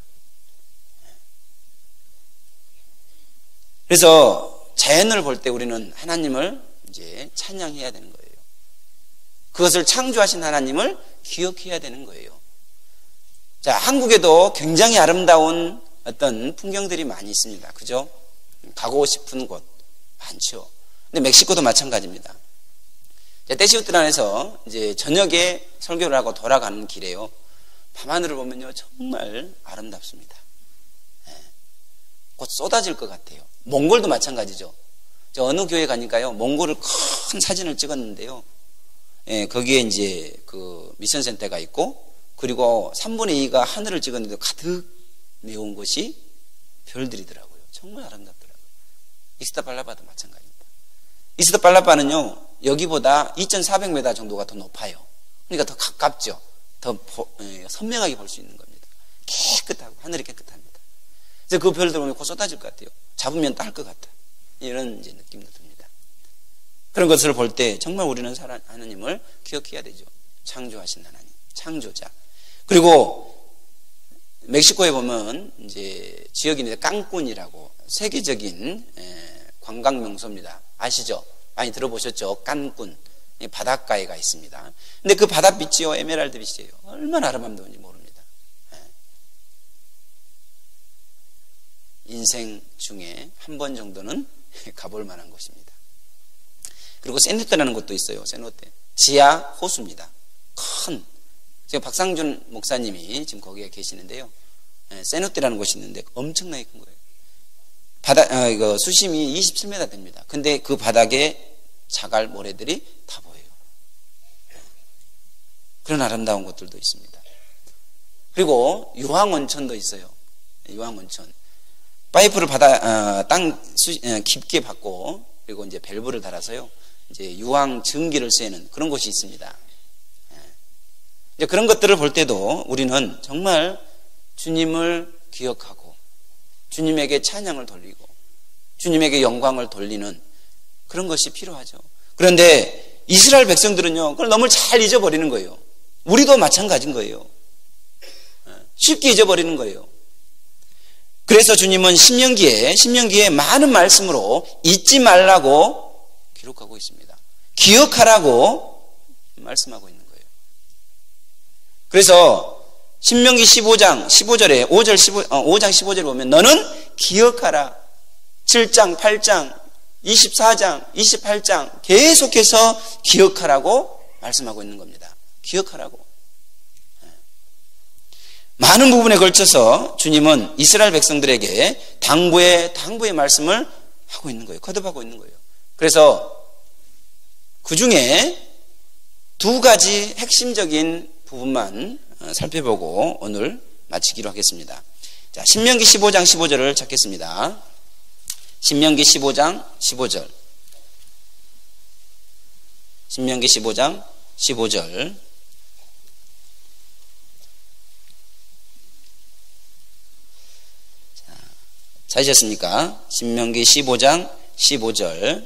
그래서 자연을 볼 때 우리는 하나님을 이제 찬양해야 되는 거예요. 그것을 창조하신 하나님을 기억해야 되는 거예요. 자, 한국에도 굉장히 아름다운 어떤 풍경들이 많이 있습니다. 그죠? 가고 싶은 곳 많죠. 근데 멕시코도 마찬가지입니다. 떼시우트란에서 이제 저녁에 설교를 하고 돌아가는 길에요. 밤하늘을 보면요, 정말 아름답습니다. 곧 쏟아질 것 같아요. 몽골도 마찬가지죠. 저 어느 교회 가니까요, 몽골을 큰 사진을 찍었는데요. 거기에 이제 그 미션센터가 있고, 그리고 3분의 2가 하늘을 찍었는데 가득 메운 것이 별들이더라고요. 정말 아름답더라고요. 이스타발라바도 마찬가지입니다. 이스타발라바는요, 여기보다 2,400m 정도가 더 높아요. 그러니까 더 가깝죠. 더 선명하게 볼 수 있는 겁니다. 깨끗하고, 하늘이 깨끗합니다. 그래서 그 별들 보면 곧 쏟아질 것 같아요. 잡으면 딸 것 같아. 이런 이제 느낌도 듭니다. 그런 것을 볼 때 정말 우리는 하나님을 기억해야 되죠. 창조하신 하나님, 창조자. 그리고 멕시코에 보면 이제 지역이 있는데 깐쿤이라고 세계적인 관광 명소입니다. 아시죠? 많이 들어보셨죠? 깐쿤. 바닷가에 가 있습니다. 근데 그 바닷빛이요, 에메랄드 빛이에요. 얼마나 아름다운지 모릅니다. 인생 중에 한 번 정도는 가볼 만한 곳입니다. 그리고 세노테라는 곳도 있어요. 세노테. 지하 호수입니다. 큰. 지금 박상준 목사님이 지금 거기에 계시는데요. 세노테라는 곳이 있는데 엄청나게 큰 거예요. 이거 수심이 27m 됩니다. 근데 그 바닥에 자갈 모래들이 다 보여요. 그런 아름다운 곳들도 있습니다. 그리고 유황온천도 있어요. 유황온천. 파이프를 땅 깊게 받고, 그리고 이제 밸브를 달아서요, 이제 유황 증기를 쐬는 그런 곳이 있습니다. 이제 그런 것들을 볼 때도 우리는 정말 주님을 기억하고, 주님에게 찬양을 돌리고, 주님에게 영광을 돌리는 그런 것이 필요하죠. 그런데 이스라엘 백성들은요, 그걸 너무 잘 잊어버리는 거예요. 우리도 마찬가지인 거예요. 쉽게 잊어버리는 거예요. 그래서 주님은 신명기에 많은 말씀으로 잊지 말라고 기록하고 있습니다. 기억하라고 말씀하고 있는 거예요. 그래서 신명기 15장 15절에 5장 15절에 보면 너는 기억하라. 7장, 8장, 24장, 28장 계속해서 기억하라고 말씀하고 있는 겁니다. 기억하라고. 많은 부분에 걸쳐서 주님은 이스라엘 백성들에게 당부의 말씀을 하고 있는 거예요. 거듭하고 있는 거예요. 그래서 그 중에 두 가지 핵심적인 부분만 살펴보고 오늘 마치기로 하겠습니다. 자, 신명기 15장 15절을 찾겠습니다. 신명기 15장 15절. 신명기 15장 15절. 찾으셨습니까? 신명기 15장 15절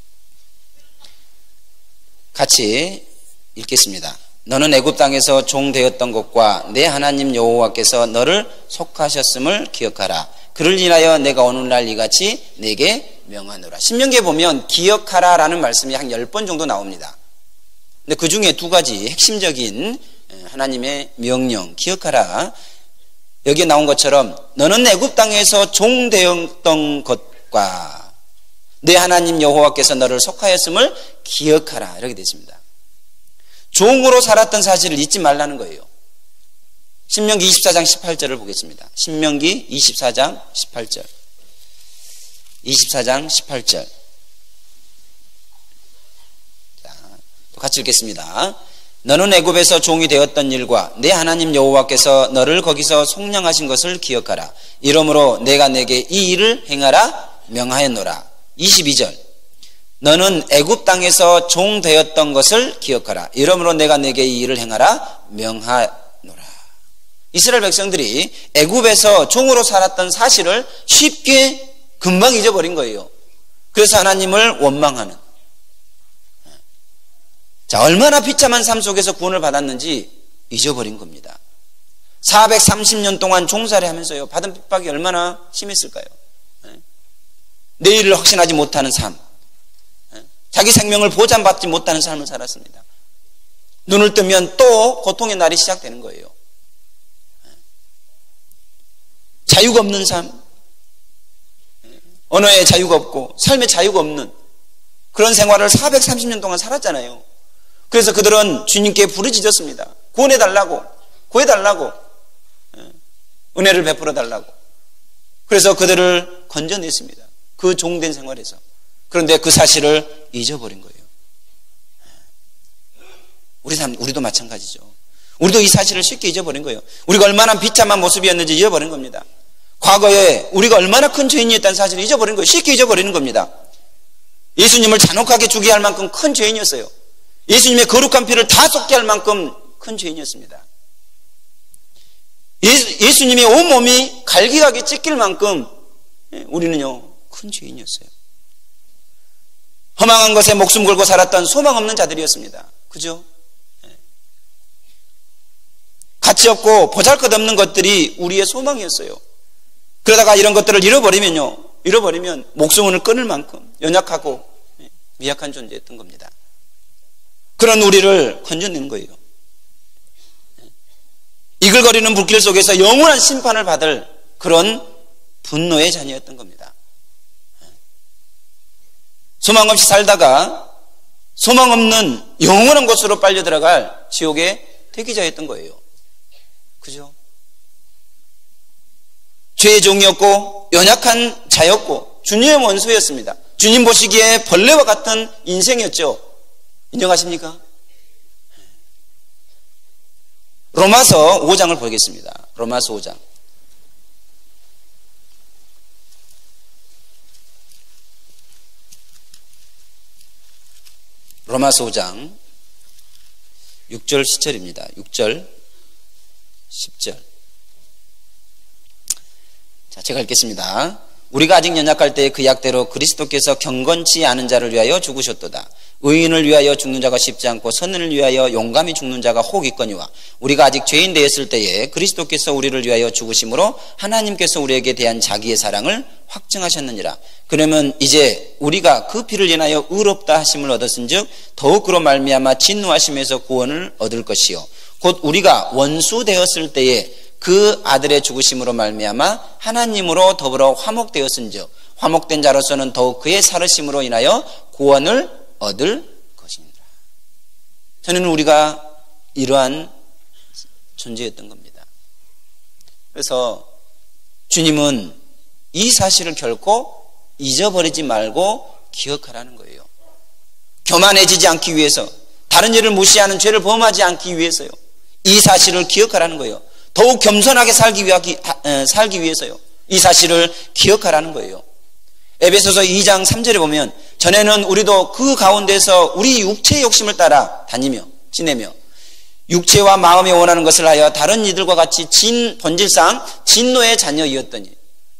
같이 읽겠습니다. 너는 애굽 땅에서 종 되었던 것과 내 하나님 여호와께서 너를 속하셨음을 기억하라. 그를 인하여 내가 오늘날 이같이 내게 명하노라. 신명기에 보면 기억하라라는 말씀이 한 10번 정도 나옵니다. 근데 그 중에 두 가지 핵심적인 하나님의 명령, 기억하라. 여기에 나온 것처럼 너는 애굽 땅에서 종 되었던 것과 내 하나님 여호와께서 너를 속하였음을 기억하라. 이렇게 되어 있습니다. 종으로 살았던 사실을 잊지 말라는 거예요. 신명기 24장 18절을 보겠습니다. 신명기 24장 18절. 24장 18절. 자, 같이 읽겠습니다. 너는 애굽에서 종이 되었던 일과 내 하나님 여호와께서 너를 거기서 속량하신 것을 기억하라. 이러므로 내가 내게 이 일을 행하라 명하였노라. 22절. 너는 애굽 땅에서 종 되었던 것을 기억하라. 이러므로 내가 내게 이 일을 행하라 명하노라. 이스라엘 백성들이 애굽에서 종으로 살았던 사실을 쉽게 금방 잊어버린 거예요. 그래서 하나님을 원망하는. 자, 얼마나 비참한 삶 속에서 구원을 받았는지 잊어버린 겁니다. 430년 동안 종살이 하면서요, 받은 핍박이 얼마나 심했을까요? 내일을 확신하지 못하는 삶, 자기 생명을 보장받지 못하는 삶을 살았습니다. 눈을 뜨면 또 고통의 날이 시작되는 거예요. 자유가 없는 삶, 언어의 자유가 없고 삶의 자유가 없는 그런 생활을 430년 동안 살았잖아요. 그래서 그들은 주님께 부르짖었습니다. 구원해달라고, 구해달라고, 은혜를 베풀어 달라고. 그래서 그들을 건져냈습니다. 그 종된 생활에서. 그런데 그 사실을 잊어버린 거예요. 우리도 마찬가지죠. 우리도 이 사실을 쉽게 잊어버린 거예요. 우리가 얼마나 비참한 모습이었는지 잊어버린 겁니다. 과거에 우리가 얼마나 큰 죄인이었다는 사실을 잊어버린 거예요. 쉽게 잊어버리는 겁니다. 예수님을 잔혹하게 죽게 할 만큼 큰 죄인이었어요. 예수님의 거룩한 피를 다 쏟게 할 만큼 큰 죄인이었습니다. 예수님의 온몸이 갈기가게 찢길 만큼 우리는요 큰 죄인이었어요. 허망한 것에 목숨 걸고 살았던 소망 없는 자들이었습니다. 그죠? 가치 없고 보잘것없는 것들이 우리의 소망이었어요. 그러다가 이런 것들을 잃어버리면 목숨을 끊을 만큼 연약하고 미약한 존재였던 겁니다. 그런 우리를 건져내는 거예요. 이글거리는 불길 속에서 영원한 심판을 받을 그런 분노의 자녀였던 겁니다. 소망 없이 살다가 소망 없는 영원한 곳으로 빨려 들어갈 지옥의 대기자였던 거예요. 그죠? 죄의 종이었고 연약한 자였고 주님의 원수였습니다. 주님 보시기에 벌레와 같은 인생이었죠. 인정하십니까? 로마서 5장을 보겠습니다. 로마서 5장. 로마서 5장 6절 10절입니다. 6절 10절. 자, 제가 읽겠습니다. 우리가 아직 연약할 때 그 약대로 그리스도께서 경건치 않은 자를 위하여 죽으셨도다. 의인을 위하여 죽는 자가 쉽지 않고 선인을 위하여 용감히 죽는 자가 혹 있거니와 우리가 아직 죄인 되었을 때에 그리스도께서 우리를 위하여 죽으심으로 하나님께서 우리에게 대한 자기의 사랑을 확증하셨느니라. 그러면 이제 우리가 그 피를 인하여 의롭다 하심을 얻었은즉 더욱 그로 말미암아 진노하심에서 구원을 얻을 것이요 곧 우리가 원수 되었을 때에 그 아들의 죽으심으로 말미암아 하나님으로 더불어 화목되었은즉 화목된 자로서는 더욱 그의 살으심으로 인하여 구원을 얻을 것입니다. 저는 우리가 이러한 존재였던 겁니다. 그래서 주님은 이 사실을 결코 잊어버리지 말고 기억하라는 거예요. 교만해지지 않기 위해서, 다른 일을 무시하는 죄를 범하지 않기 위해서요. 이 사실을 기억하라는 거예요. 더욱 겸손하게 살기 위해서요. 이 사실을 기억하라는 거예요. 에베소서 2장 3절에 보면 전에는 우리도 그 가운데서 우리 육체의 욕심을 따라 다니며 지내며 육체와 마음이 원하는 것을 하여 다른 이들과 같이 본질상 진노의 자녀이었더니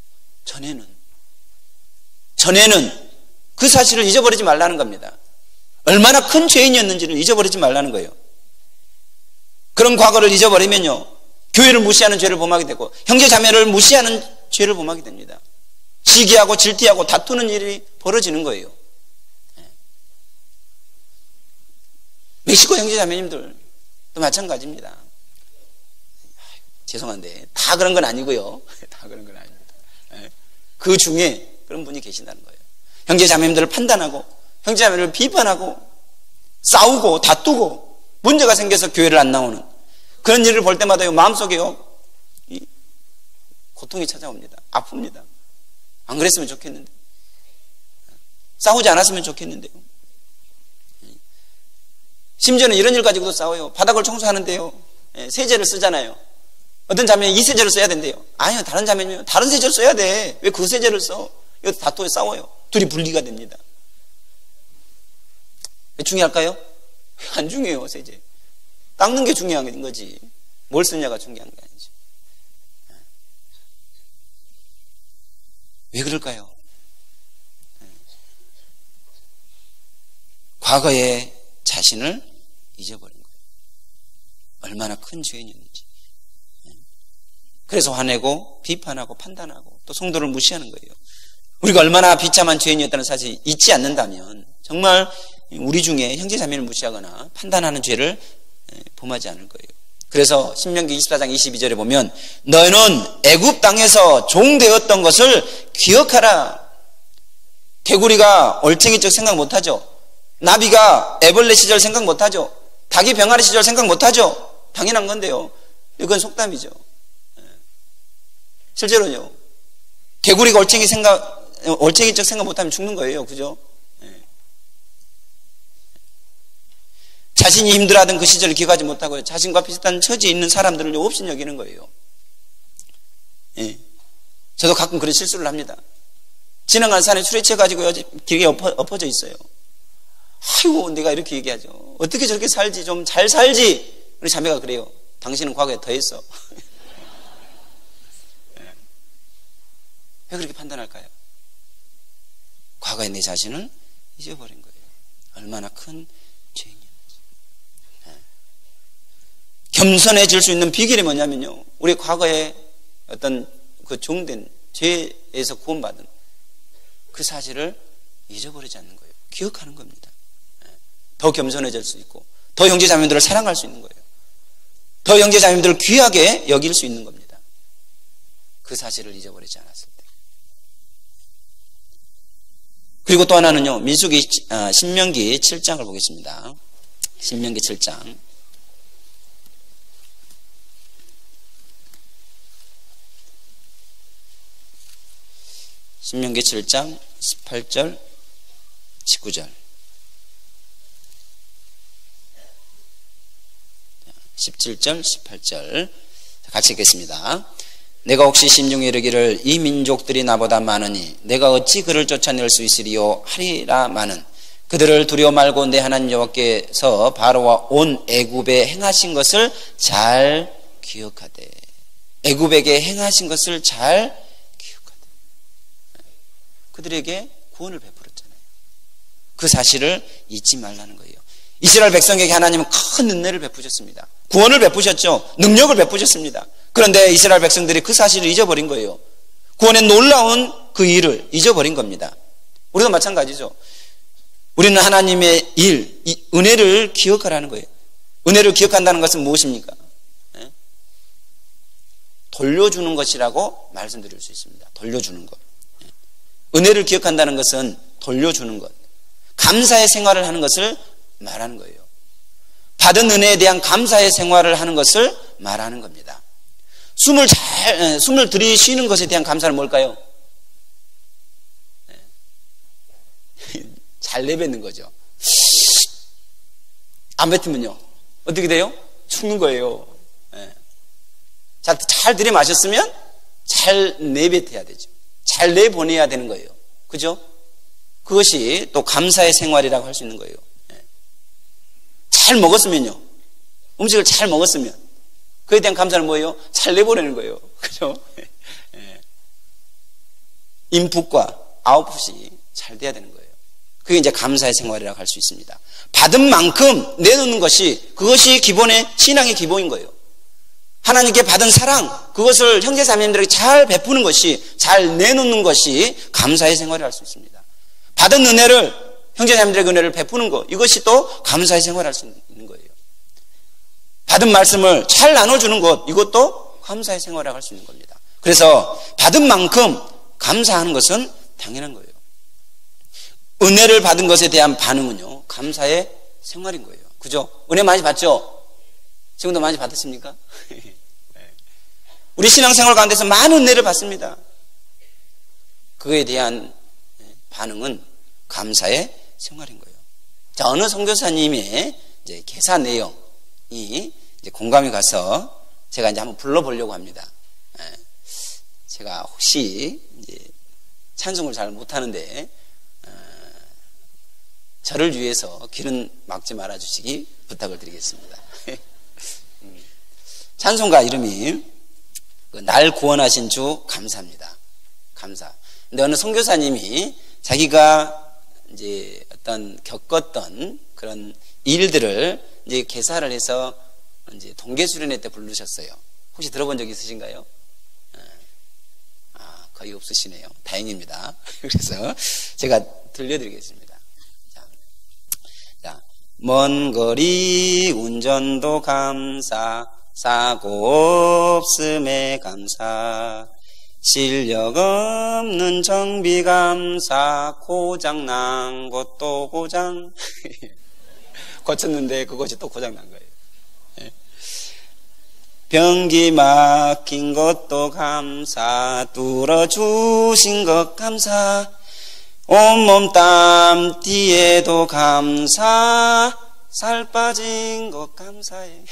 전에는 그 사실을 잊어버리지 말라는 겁니다. 얼마나 큰 죄인이었는지를 잊어버리지 말라는 거예요. 그런 과거를 잊어버리면요 교회를 무시하는 죄를 범하게 되고 형제 자매를 무시하는 죄를 범하게 됩니다. 시기하고 질투하고 다투는 일이 벌어지는 거예요. 멕시코 형제 자매님들도 마찬가지입니다. 죄송한데 다 그런 건 아니고요. 다 그런 건 아닙니다. 그 중에 그런 분이 계신다는 거예요. 형제 자매님들을 판단하고 형제 자매를 비판하고 싸우고 다투고 문제가 생겨서 교회를 안 나오는 그런 일을 볼 때마다요 마음속에요 고통이 찾아옵니다. 아픕니다. 안 그랬으면 좋겠는데 싸우지 않았으면 좋겠는데요. 심지어는 이런 일 가지고도 싸워요. 바닥을 청소하는데요 세제를 쓰잖아요. 어떤 자매는 이 세제를 써야 된대요. 아니요 다른 자매는 다른 세제를 써야 돼. 왜 그 세제를 써? 이거 다투어 싸워요. 둘이 분리가 됩니다. 왜 중요할까요? 안 중요해요. 세제 닦는 게 중요한 거지 뭘 쓰냐가 중요한 게 아니죠. 왜 그럴까요? 과거의 자신을 잊어버린 거예요. 얼마나 큰 죄인이었는지. 그래서 화내고 비판하고 판단하고 또 성도를 무시하는 거예요. 우리가 얼마나 비참한 죄인이었다는 사실을 잊지 않는다면 정말 우리 중에 형제자매를 무시하거나 판단하는 죄를 범하지 않을 거예요. 그래서 신명기 24장 22절에 보면 너희는 애굽 땅에서 종되었던 것을 기억하라. 개구리가 얼챙이적 생각 못하죠. 나비가 애벌레 시절 생각 못하죠. 닭이 병아리 시절 생각 못하죠. 당연한 건데요. 이건 속담이죠. 실제로요. 개구리가 얼챙이적 생각 못하면 죽는 거예요. 그죠? 자신이 힘들어하던 그 시절을 기억하지 못하고 자신과 비슷한 처지에 있는 사람들을 없이 여기는 거예요. 저도 가끔 그런 실수를 합니다. 지나가는 산에 술에 취해가지고 길게 엎어져 있어요. 아이고, 내가 이렇게 얘기하죠. 어떻게 저렇게 살지? 좀 잘 살지? 우리 자매가 그래요. 당신은 과거에 더했어. 왜 그렇게 판단할까요? 과거에 내 자신을 잊어버린 거예요. 얼마나 큰 죄인이었지. 겸손해질 수 있는 비결이 뭐냐면요. 우리 과거에 어떤 그 종된 죄에서 구원받은 그 사실을 잊어버리지 않는 거예요. 기억하는 겁니다. 더 겸손해질 수 있고 더 형제자매들을 사랑할 수 있는 거예요. 더 형제자매들을 귀하게 여길 수 있는 겁니다. 그 사실을 잊어버리지 않았을 때. 그리고 또 하나는요. 신명기 7장을 보겠습니다. 신명기 7장. 신명기 7장 18절 19절 17절 18절 같이 읽겠습니다. 내가 혹시 심중에 이르기를 이 민족들이 나보다 많으니 내가 어찌 그를 쫓아낼 수 있으리요 하리라 마는 그들을 두려워 말고 내 하나님 여호와께서 바로와 온 애굽에 행하신 것을 잘 기억하되 애굽에게 행하신 것을 잘 기억하되 그들에게 구원을 베풀었잖아요. 그 사실을 잊지 말라는 거예요. 이스라엘 백성에게 하나님은 큰 은혜를 베푸셨습니다. 구원을 베푸셨죠. 능력을 베푸셨습니다. 그런데 이스라엘 백성들이 그 사실을 잊어버린 거예요. 구원의 놀라운 그 일을 잊어버린 겁니다. 우리도 마찬가지죠. 우리는 하나님의 일, 이 은혜를 기억하라는 거예요. 은혜를 기억한다는 것은 무엇입니까? 돌려주는 것이라고 말씀드릴 수 있습니다. 돌려주는 것. 은혜를 기억한다는 것은 돌려주는 것. 감사의 생활을 하는 것을 말하는 거예요. 받은 은혜에 대한 감사의 생활을 하는 것을 말하는 겁니다. 숨을 들이쉬는 것에 대한 감사는 뭘까요? 잘 내뱉는 거죠. 안 뱉으면요. 어떻게 돼요? 죽는 거예요. 잘 들이마셨으면 잘 내뱉어야 되죠. 잘 내보내야 되는 거예요. 그죠? 그것이 또 감사의 생활이라고 할 수 있는 거예요. 잘 먹었으면요. 음식을 잘 먹었으면 그에 대한 감사는 뭐예요? 잘 내보내는 거예요. 그죠? 인풋과 아웃풋이 잘 돼야 되는 거예요. 그게 이제 감사의 생활이라고 할 수 있습니다. 받은 만큼 내놓는 것이 그것이 기본의 신앙의 기본인 거예요. 하나님께 받은 사랑, 그것을 형제자매님들에게 잘 베푸는 것이, 잘 내놓는 것이 감사의 생활을 할 수 있습니다. 받은 은혜를, 형제자매님들에게 은혜를 베푸는 것, 이것이 또 감사의 생활을 할 수 있는 거예요. 받은 말씀을 잘 나눠주는 것, 이것도 감사의 생활을 할 수 있는 겁니다. 그래서 받은 만큼 감사하는 것은 당연한 거예요. 은혜를 받은 것에 대한 반응은요, 감사의 생활인 거예요. 그죠? 은혜 많이 받죠? 지금도 많이 받았습니까? 우리 신앙생활 가운데서 많은 은혜를 받습니다. 그거에 대한 반응은 감사의 생활인 거예요. 자, 어느 선교사님의 이제 개사 내용이 이제 공감이 가서 제가 이제 한번 불러보려고 합니다. 제가 혹시 이제 찬송을 잘 못하는데 저를 위해서 길은 막지 말아주시기 부탁을 드리겠습니다. 찬송가 이름이 날 구원하신 주 감사합니다. 감사. 근데 어느 선교사님이 자기가 이제 어떤 겪었던 그런 일들을 이제 개사를 해서 이제 동계수련회 때 부르셨어요. 혹시 들어본 적 있으신가요? 거의 없으시네요. 다행입니다. 그래서 제가 들려드리겠습니다. 자, 먼 거리 운전도 감사, 사고 없음에 감사, 실력 없는 정비감사 고장난 것도 고장 고쳤는데 그것이 또 고장난 거예요. 변기 막힌 것도 감사 뚫어주신 것 감사 온몸 땀 뒤에도 감사 살 빠진 것 감사해.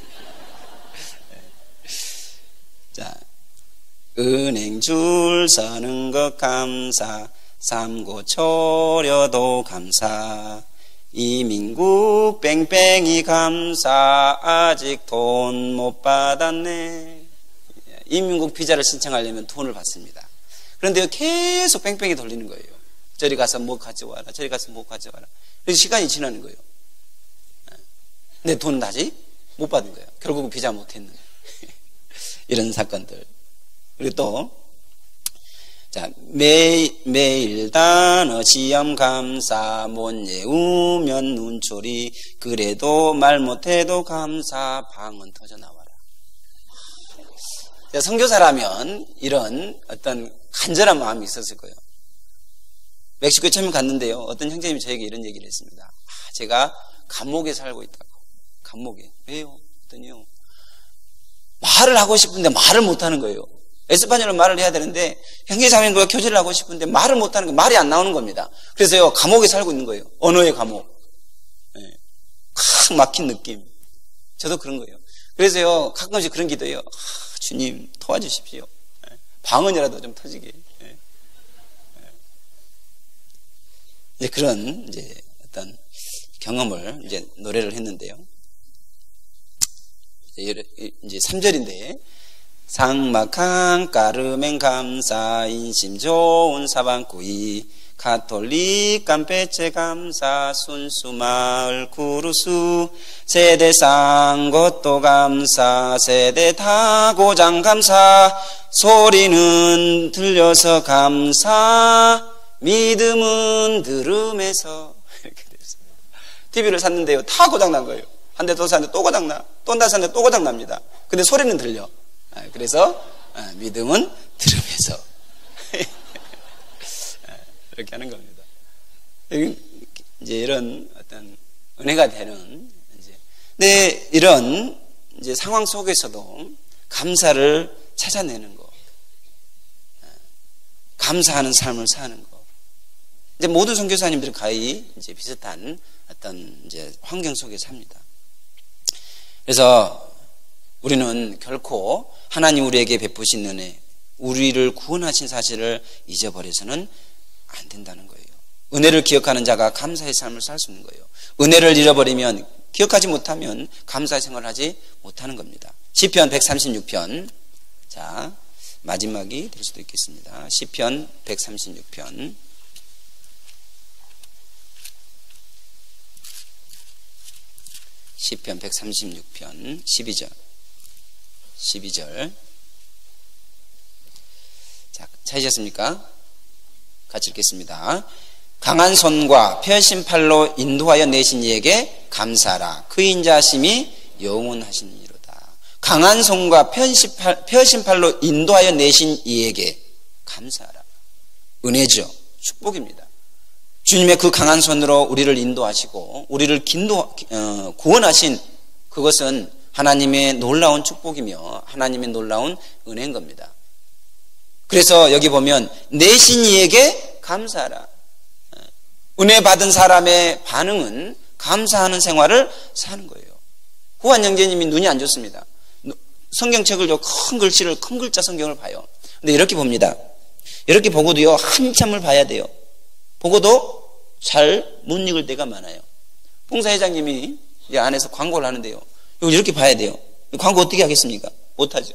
자, 은행 줄 서는 것 감사 삼고 초려도 감사 이민국 뺑뺑이 감사 아직 돈 못 받았네. 이민국 비자를 신청하려면 돈을 받습니다. 그런데 계속 뺑뺑이 돌리는 거예요. 저리 가서 뭐 가져와라 저리 가서 뭐 가져와라. 그래서 시간이 지나는 거예요. 근데 돈은 아직 못 받은 거예요. 결국은 비자 못 했는 거예요. 이런 사건들. 그리고 또 자, 매일 단어 시험 감사 못 외우면 눈초리 그래도 말 못해도 감사 방언 터져 나와라. 선교사라면 이런 어떤 간절한 마음이 있었을 거예요. 멕시코에 처음 갔는데요. 어떤 형제님이 저에게 이런 얘기를 했습니다. 제가 감옥에 살고 있다고. 감옥에. 왜요? 그랬더니요. 말을 하고 싶은데 말을 못하는 거예요. 에스파뇰어로 말을 해야 되는데 형제자매님과 교제를 하고 싶은데 말을 못하는 거 말이 안 나오는 겁니다. 그래서요 감옥에 살고 있는 거예요. 언어의 감옥. 칵 막힌 느낌. 저도 그런 거예요. 그래서요 가끔씩 그런 기도해요. 주님 도와주십시오. 방언이라도 좀 터지게. 이제 그런 이제 어떤 경험을 이제 노래를 했는데요. 이제 3절인데 상막한 까르멘 감사 인심 좋은 사방구이 가톨릭 깜빼체 감사 순수마을 구루수 세대상 것도 감사 세대 다고장 감사 소리는 들려서 감사 믿음은 들음에서 이렇게 됐습니다. TV를 샀는데요 다 고장난 거예요. 한 대 또 샀는데 또 고장나 또 한 대 샀는데 또 고장납니다. 근데 소리는 들려. 그래서 믿음은 들으면서 이렇게 하는 겁니다. 이제 이런 어떤 은혜가 되는 이제 근데 이런 이제 상황 속에서도 감사를 찾아내는 거, 감사하는 삶을 사는 거. 이제 모든 선교사님들은 거의 이제 비슷한 어떤 이제 환경 속에 삽니다. 그래서 우리는 결코 하나님 우리에게 베푸신 은혜, 우리를 구원하신 사실을 잊어버려서는 안 된다는 거예요. 은혜를 기억하는 자가 감사의 삶을 살 수 있는 거예요. 은혜를 잃어버리면, 기억하지 못하면 감사의 생활을 하지 못하는 겁니다. 시편 136편. 자, 마지막이 될 수도 있겠습니다. 시편 136편. 시편 136편 12절. 자, 찾으셨습니까? 같이 읽겠습니다. 강한 손과 펴신 팔로 인도하여 내신 이에게 감사하라. 그 인자하심이 영원하시니로다. 강한 손과 펴신 팔로 인도하여 내신 이에게 감사하라. 은혜죠. 축복입니다. 주님의 그 강한 손으로 우리를 인도하시고 우리를 구원하신 그것은 하나님의 놀라운 축복이며 하나님의 놀라운 은혜인 겁니다. 그래서 여기 보면 내신 이에게 감사하라. 은혜 받은 사람의 반응은 감사하는 생활을 사는 거예요. 후한 형제님이 눈이 안 좋습니다. 성경책을 큰 글씨를 큰 글자 성경을 봐요. 근데 이렇게 봅니다. 이렇게 보고도요 한참을 봐야 돼요. 보고도 잘 못 읽을 때가 많아요. 봉사회장님이 이 안에서 광고를 하는데요. 이렇게 봐야 돼요. 광고 어떻게 하겠습니까? 못하죠.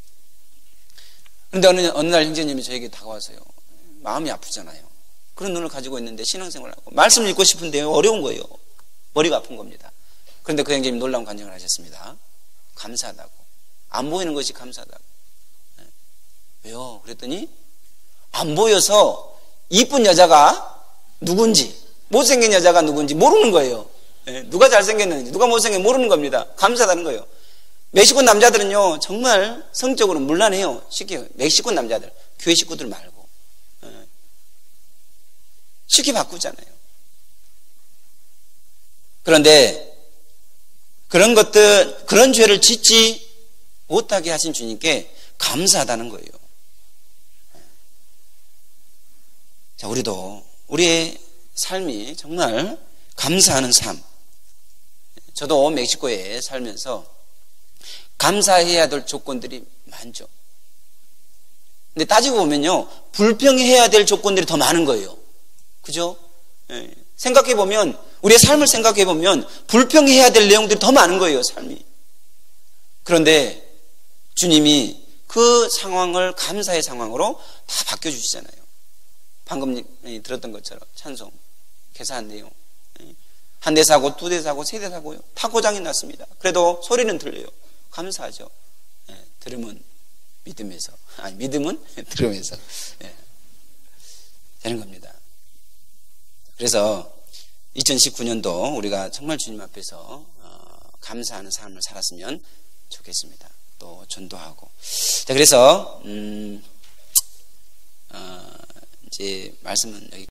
그런데 어느 날 형제님이 저에게 다가와서요. 마음이 아프잖아요. 그런 눈을 가지고 있는데 신앙생활을 하고 말씀을 읽고 싶은데요. 어려운 거예요. 머리가 아픈 겁니다. 그런데 그 형제님이 놀라운 간증을 하셨습니다. 감사하다고. 안 보이는 것이 감사하다고. 네. 왜요? 그랬더니 안 보여서 이쁜 여자가 누군지 못생긴 여자가 누군지 모르는 거예요. 네. 누가 잘생겼는지 누가 못생겼는지 모르는 겁니다. 감사하다는 거예요. 멕시코 남자들은요, 정말 성적으로 문란해요. 쉽게, 멕시코 남자들, 교회 식구들 말고. 쉽게 바꾸잖아요. 그런데, 그런 죄를 짓지 못하게 하신 주님께 감사하다는 거예요. 자, 우리도, 우리의 삶이 정말 감사하는 삶. 저도 멕시코에 살면서 감사해야 될 조건들이 많죠. 근데 따지고 보면요, 불평해야 될 조건들이 더 많은 거예요. 그죠? 생각해보면, 우리의 삶을 생각해보면, 불평해야 될 내용들이 더 많은 거예요, 삶이. 그런데, 주님이 그 상황을 감사의 상황으로 다 바뀌어주시잖아요. 방금 들었던 것처럼, 찬송, 개사한 내용. 한 대 사고, 두 대 사고, 세 대 사고요. 다 고장이 났습니다. 그래도 소리는 들려요. 감사하죠. 들으면 믿음에서, 아니, 믿음은 들으면서. 되는 겁니다. 그래서 2019년도 우리가 정말 주님 앞에서 감사하는 삶을 살았으면 좋겠습니다. 또 전도하고. 자, 그래서 이제 말씀은 여기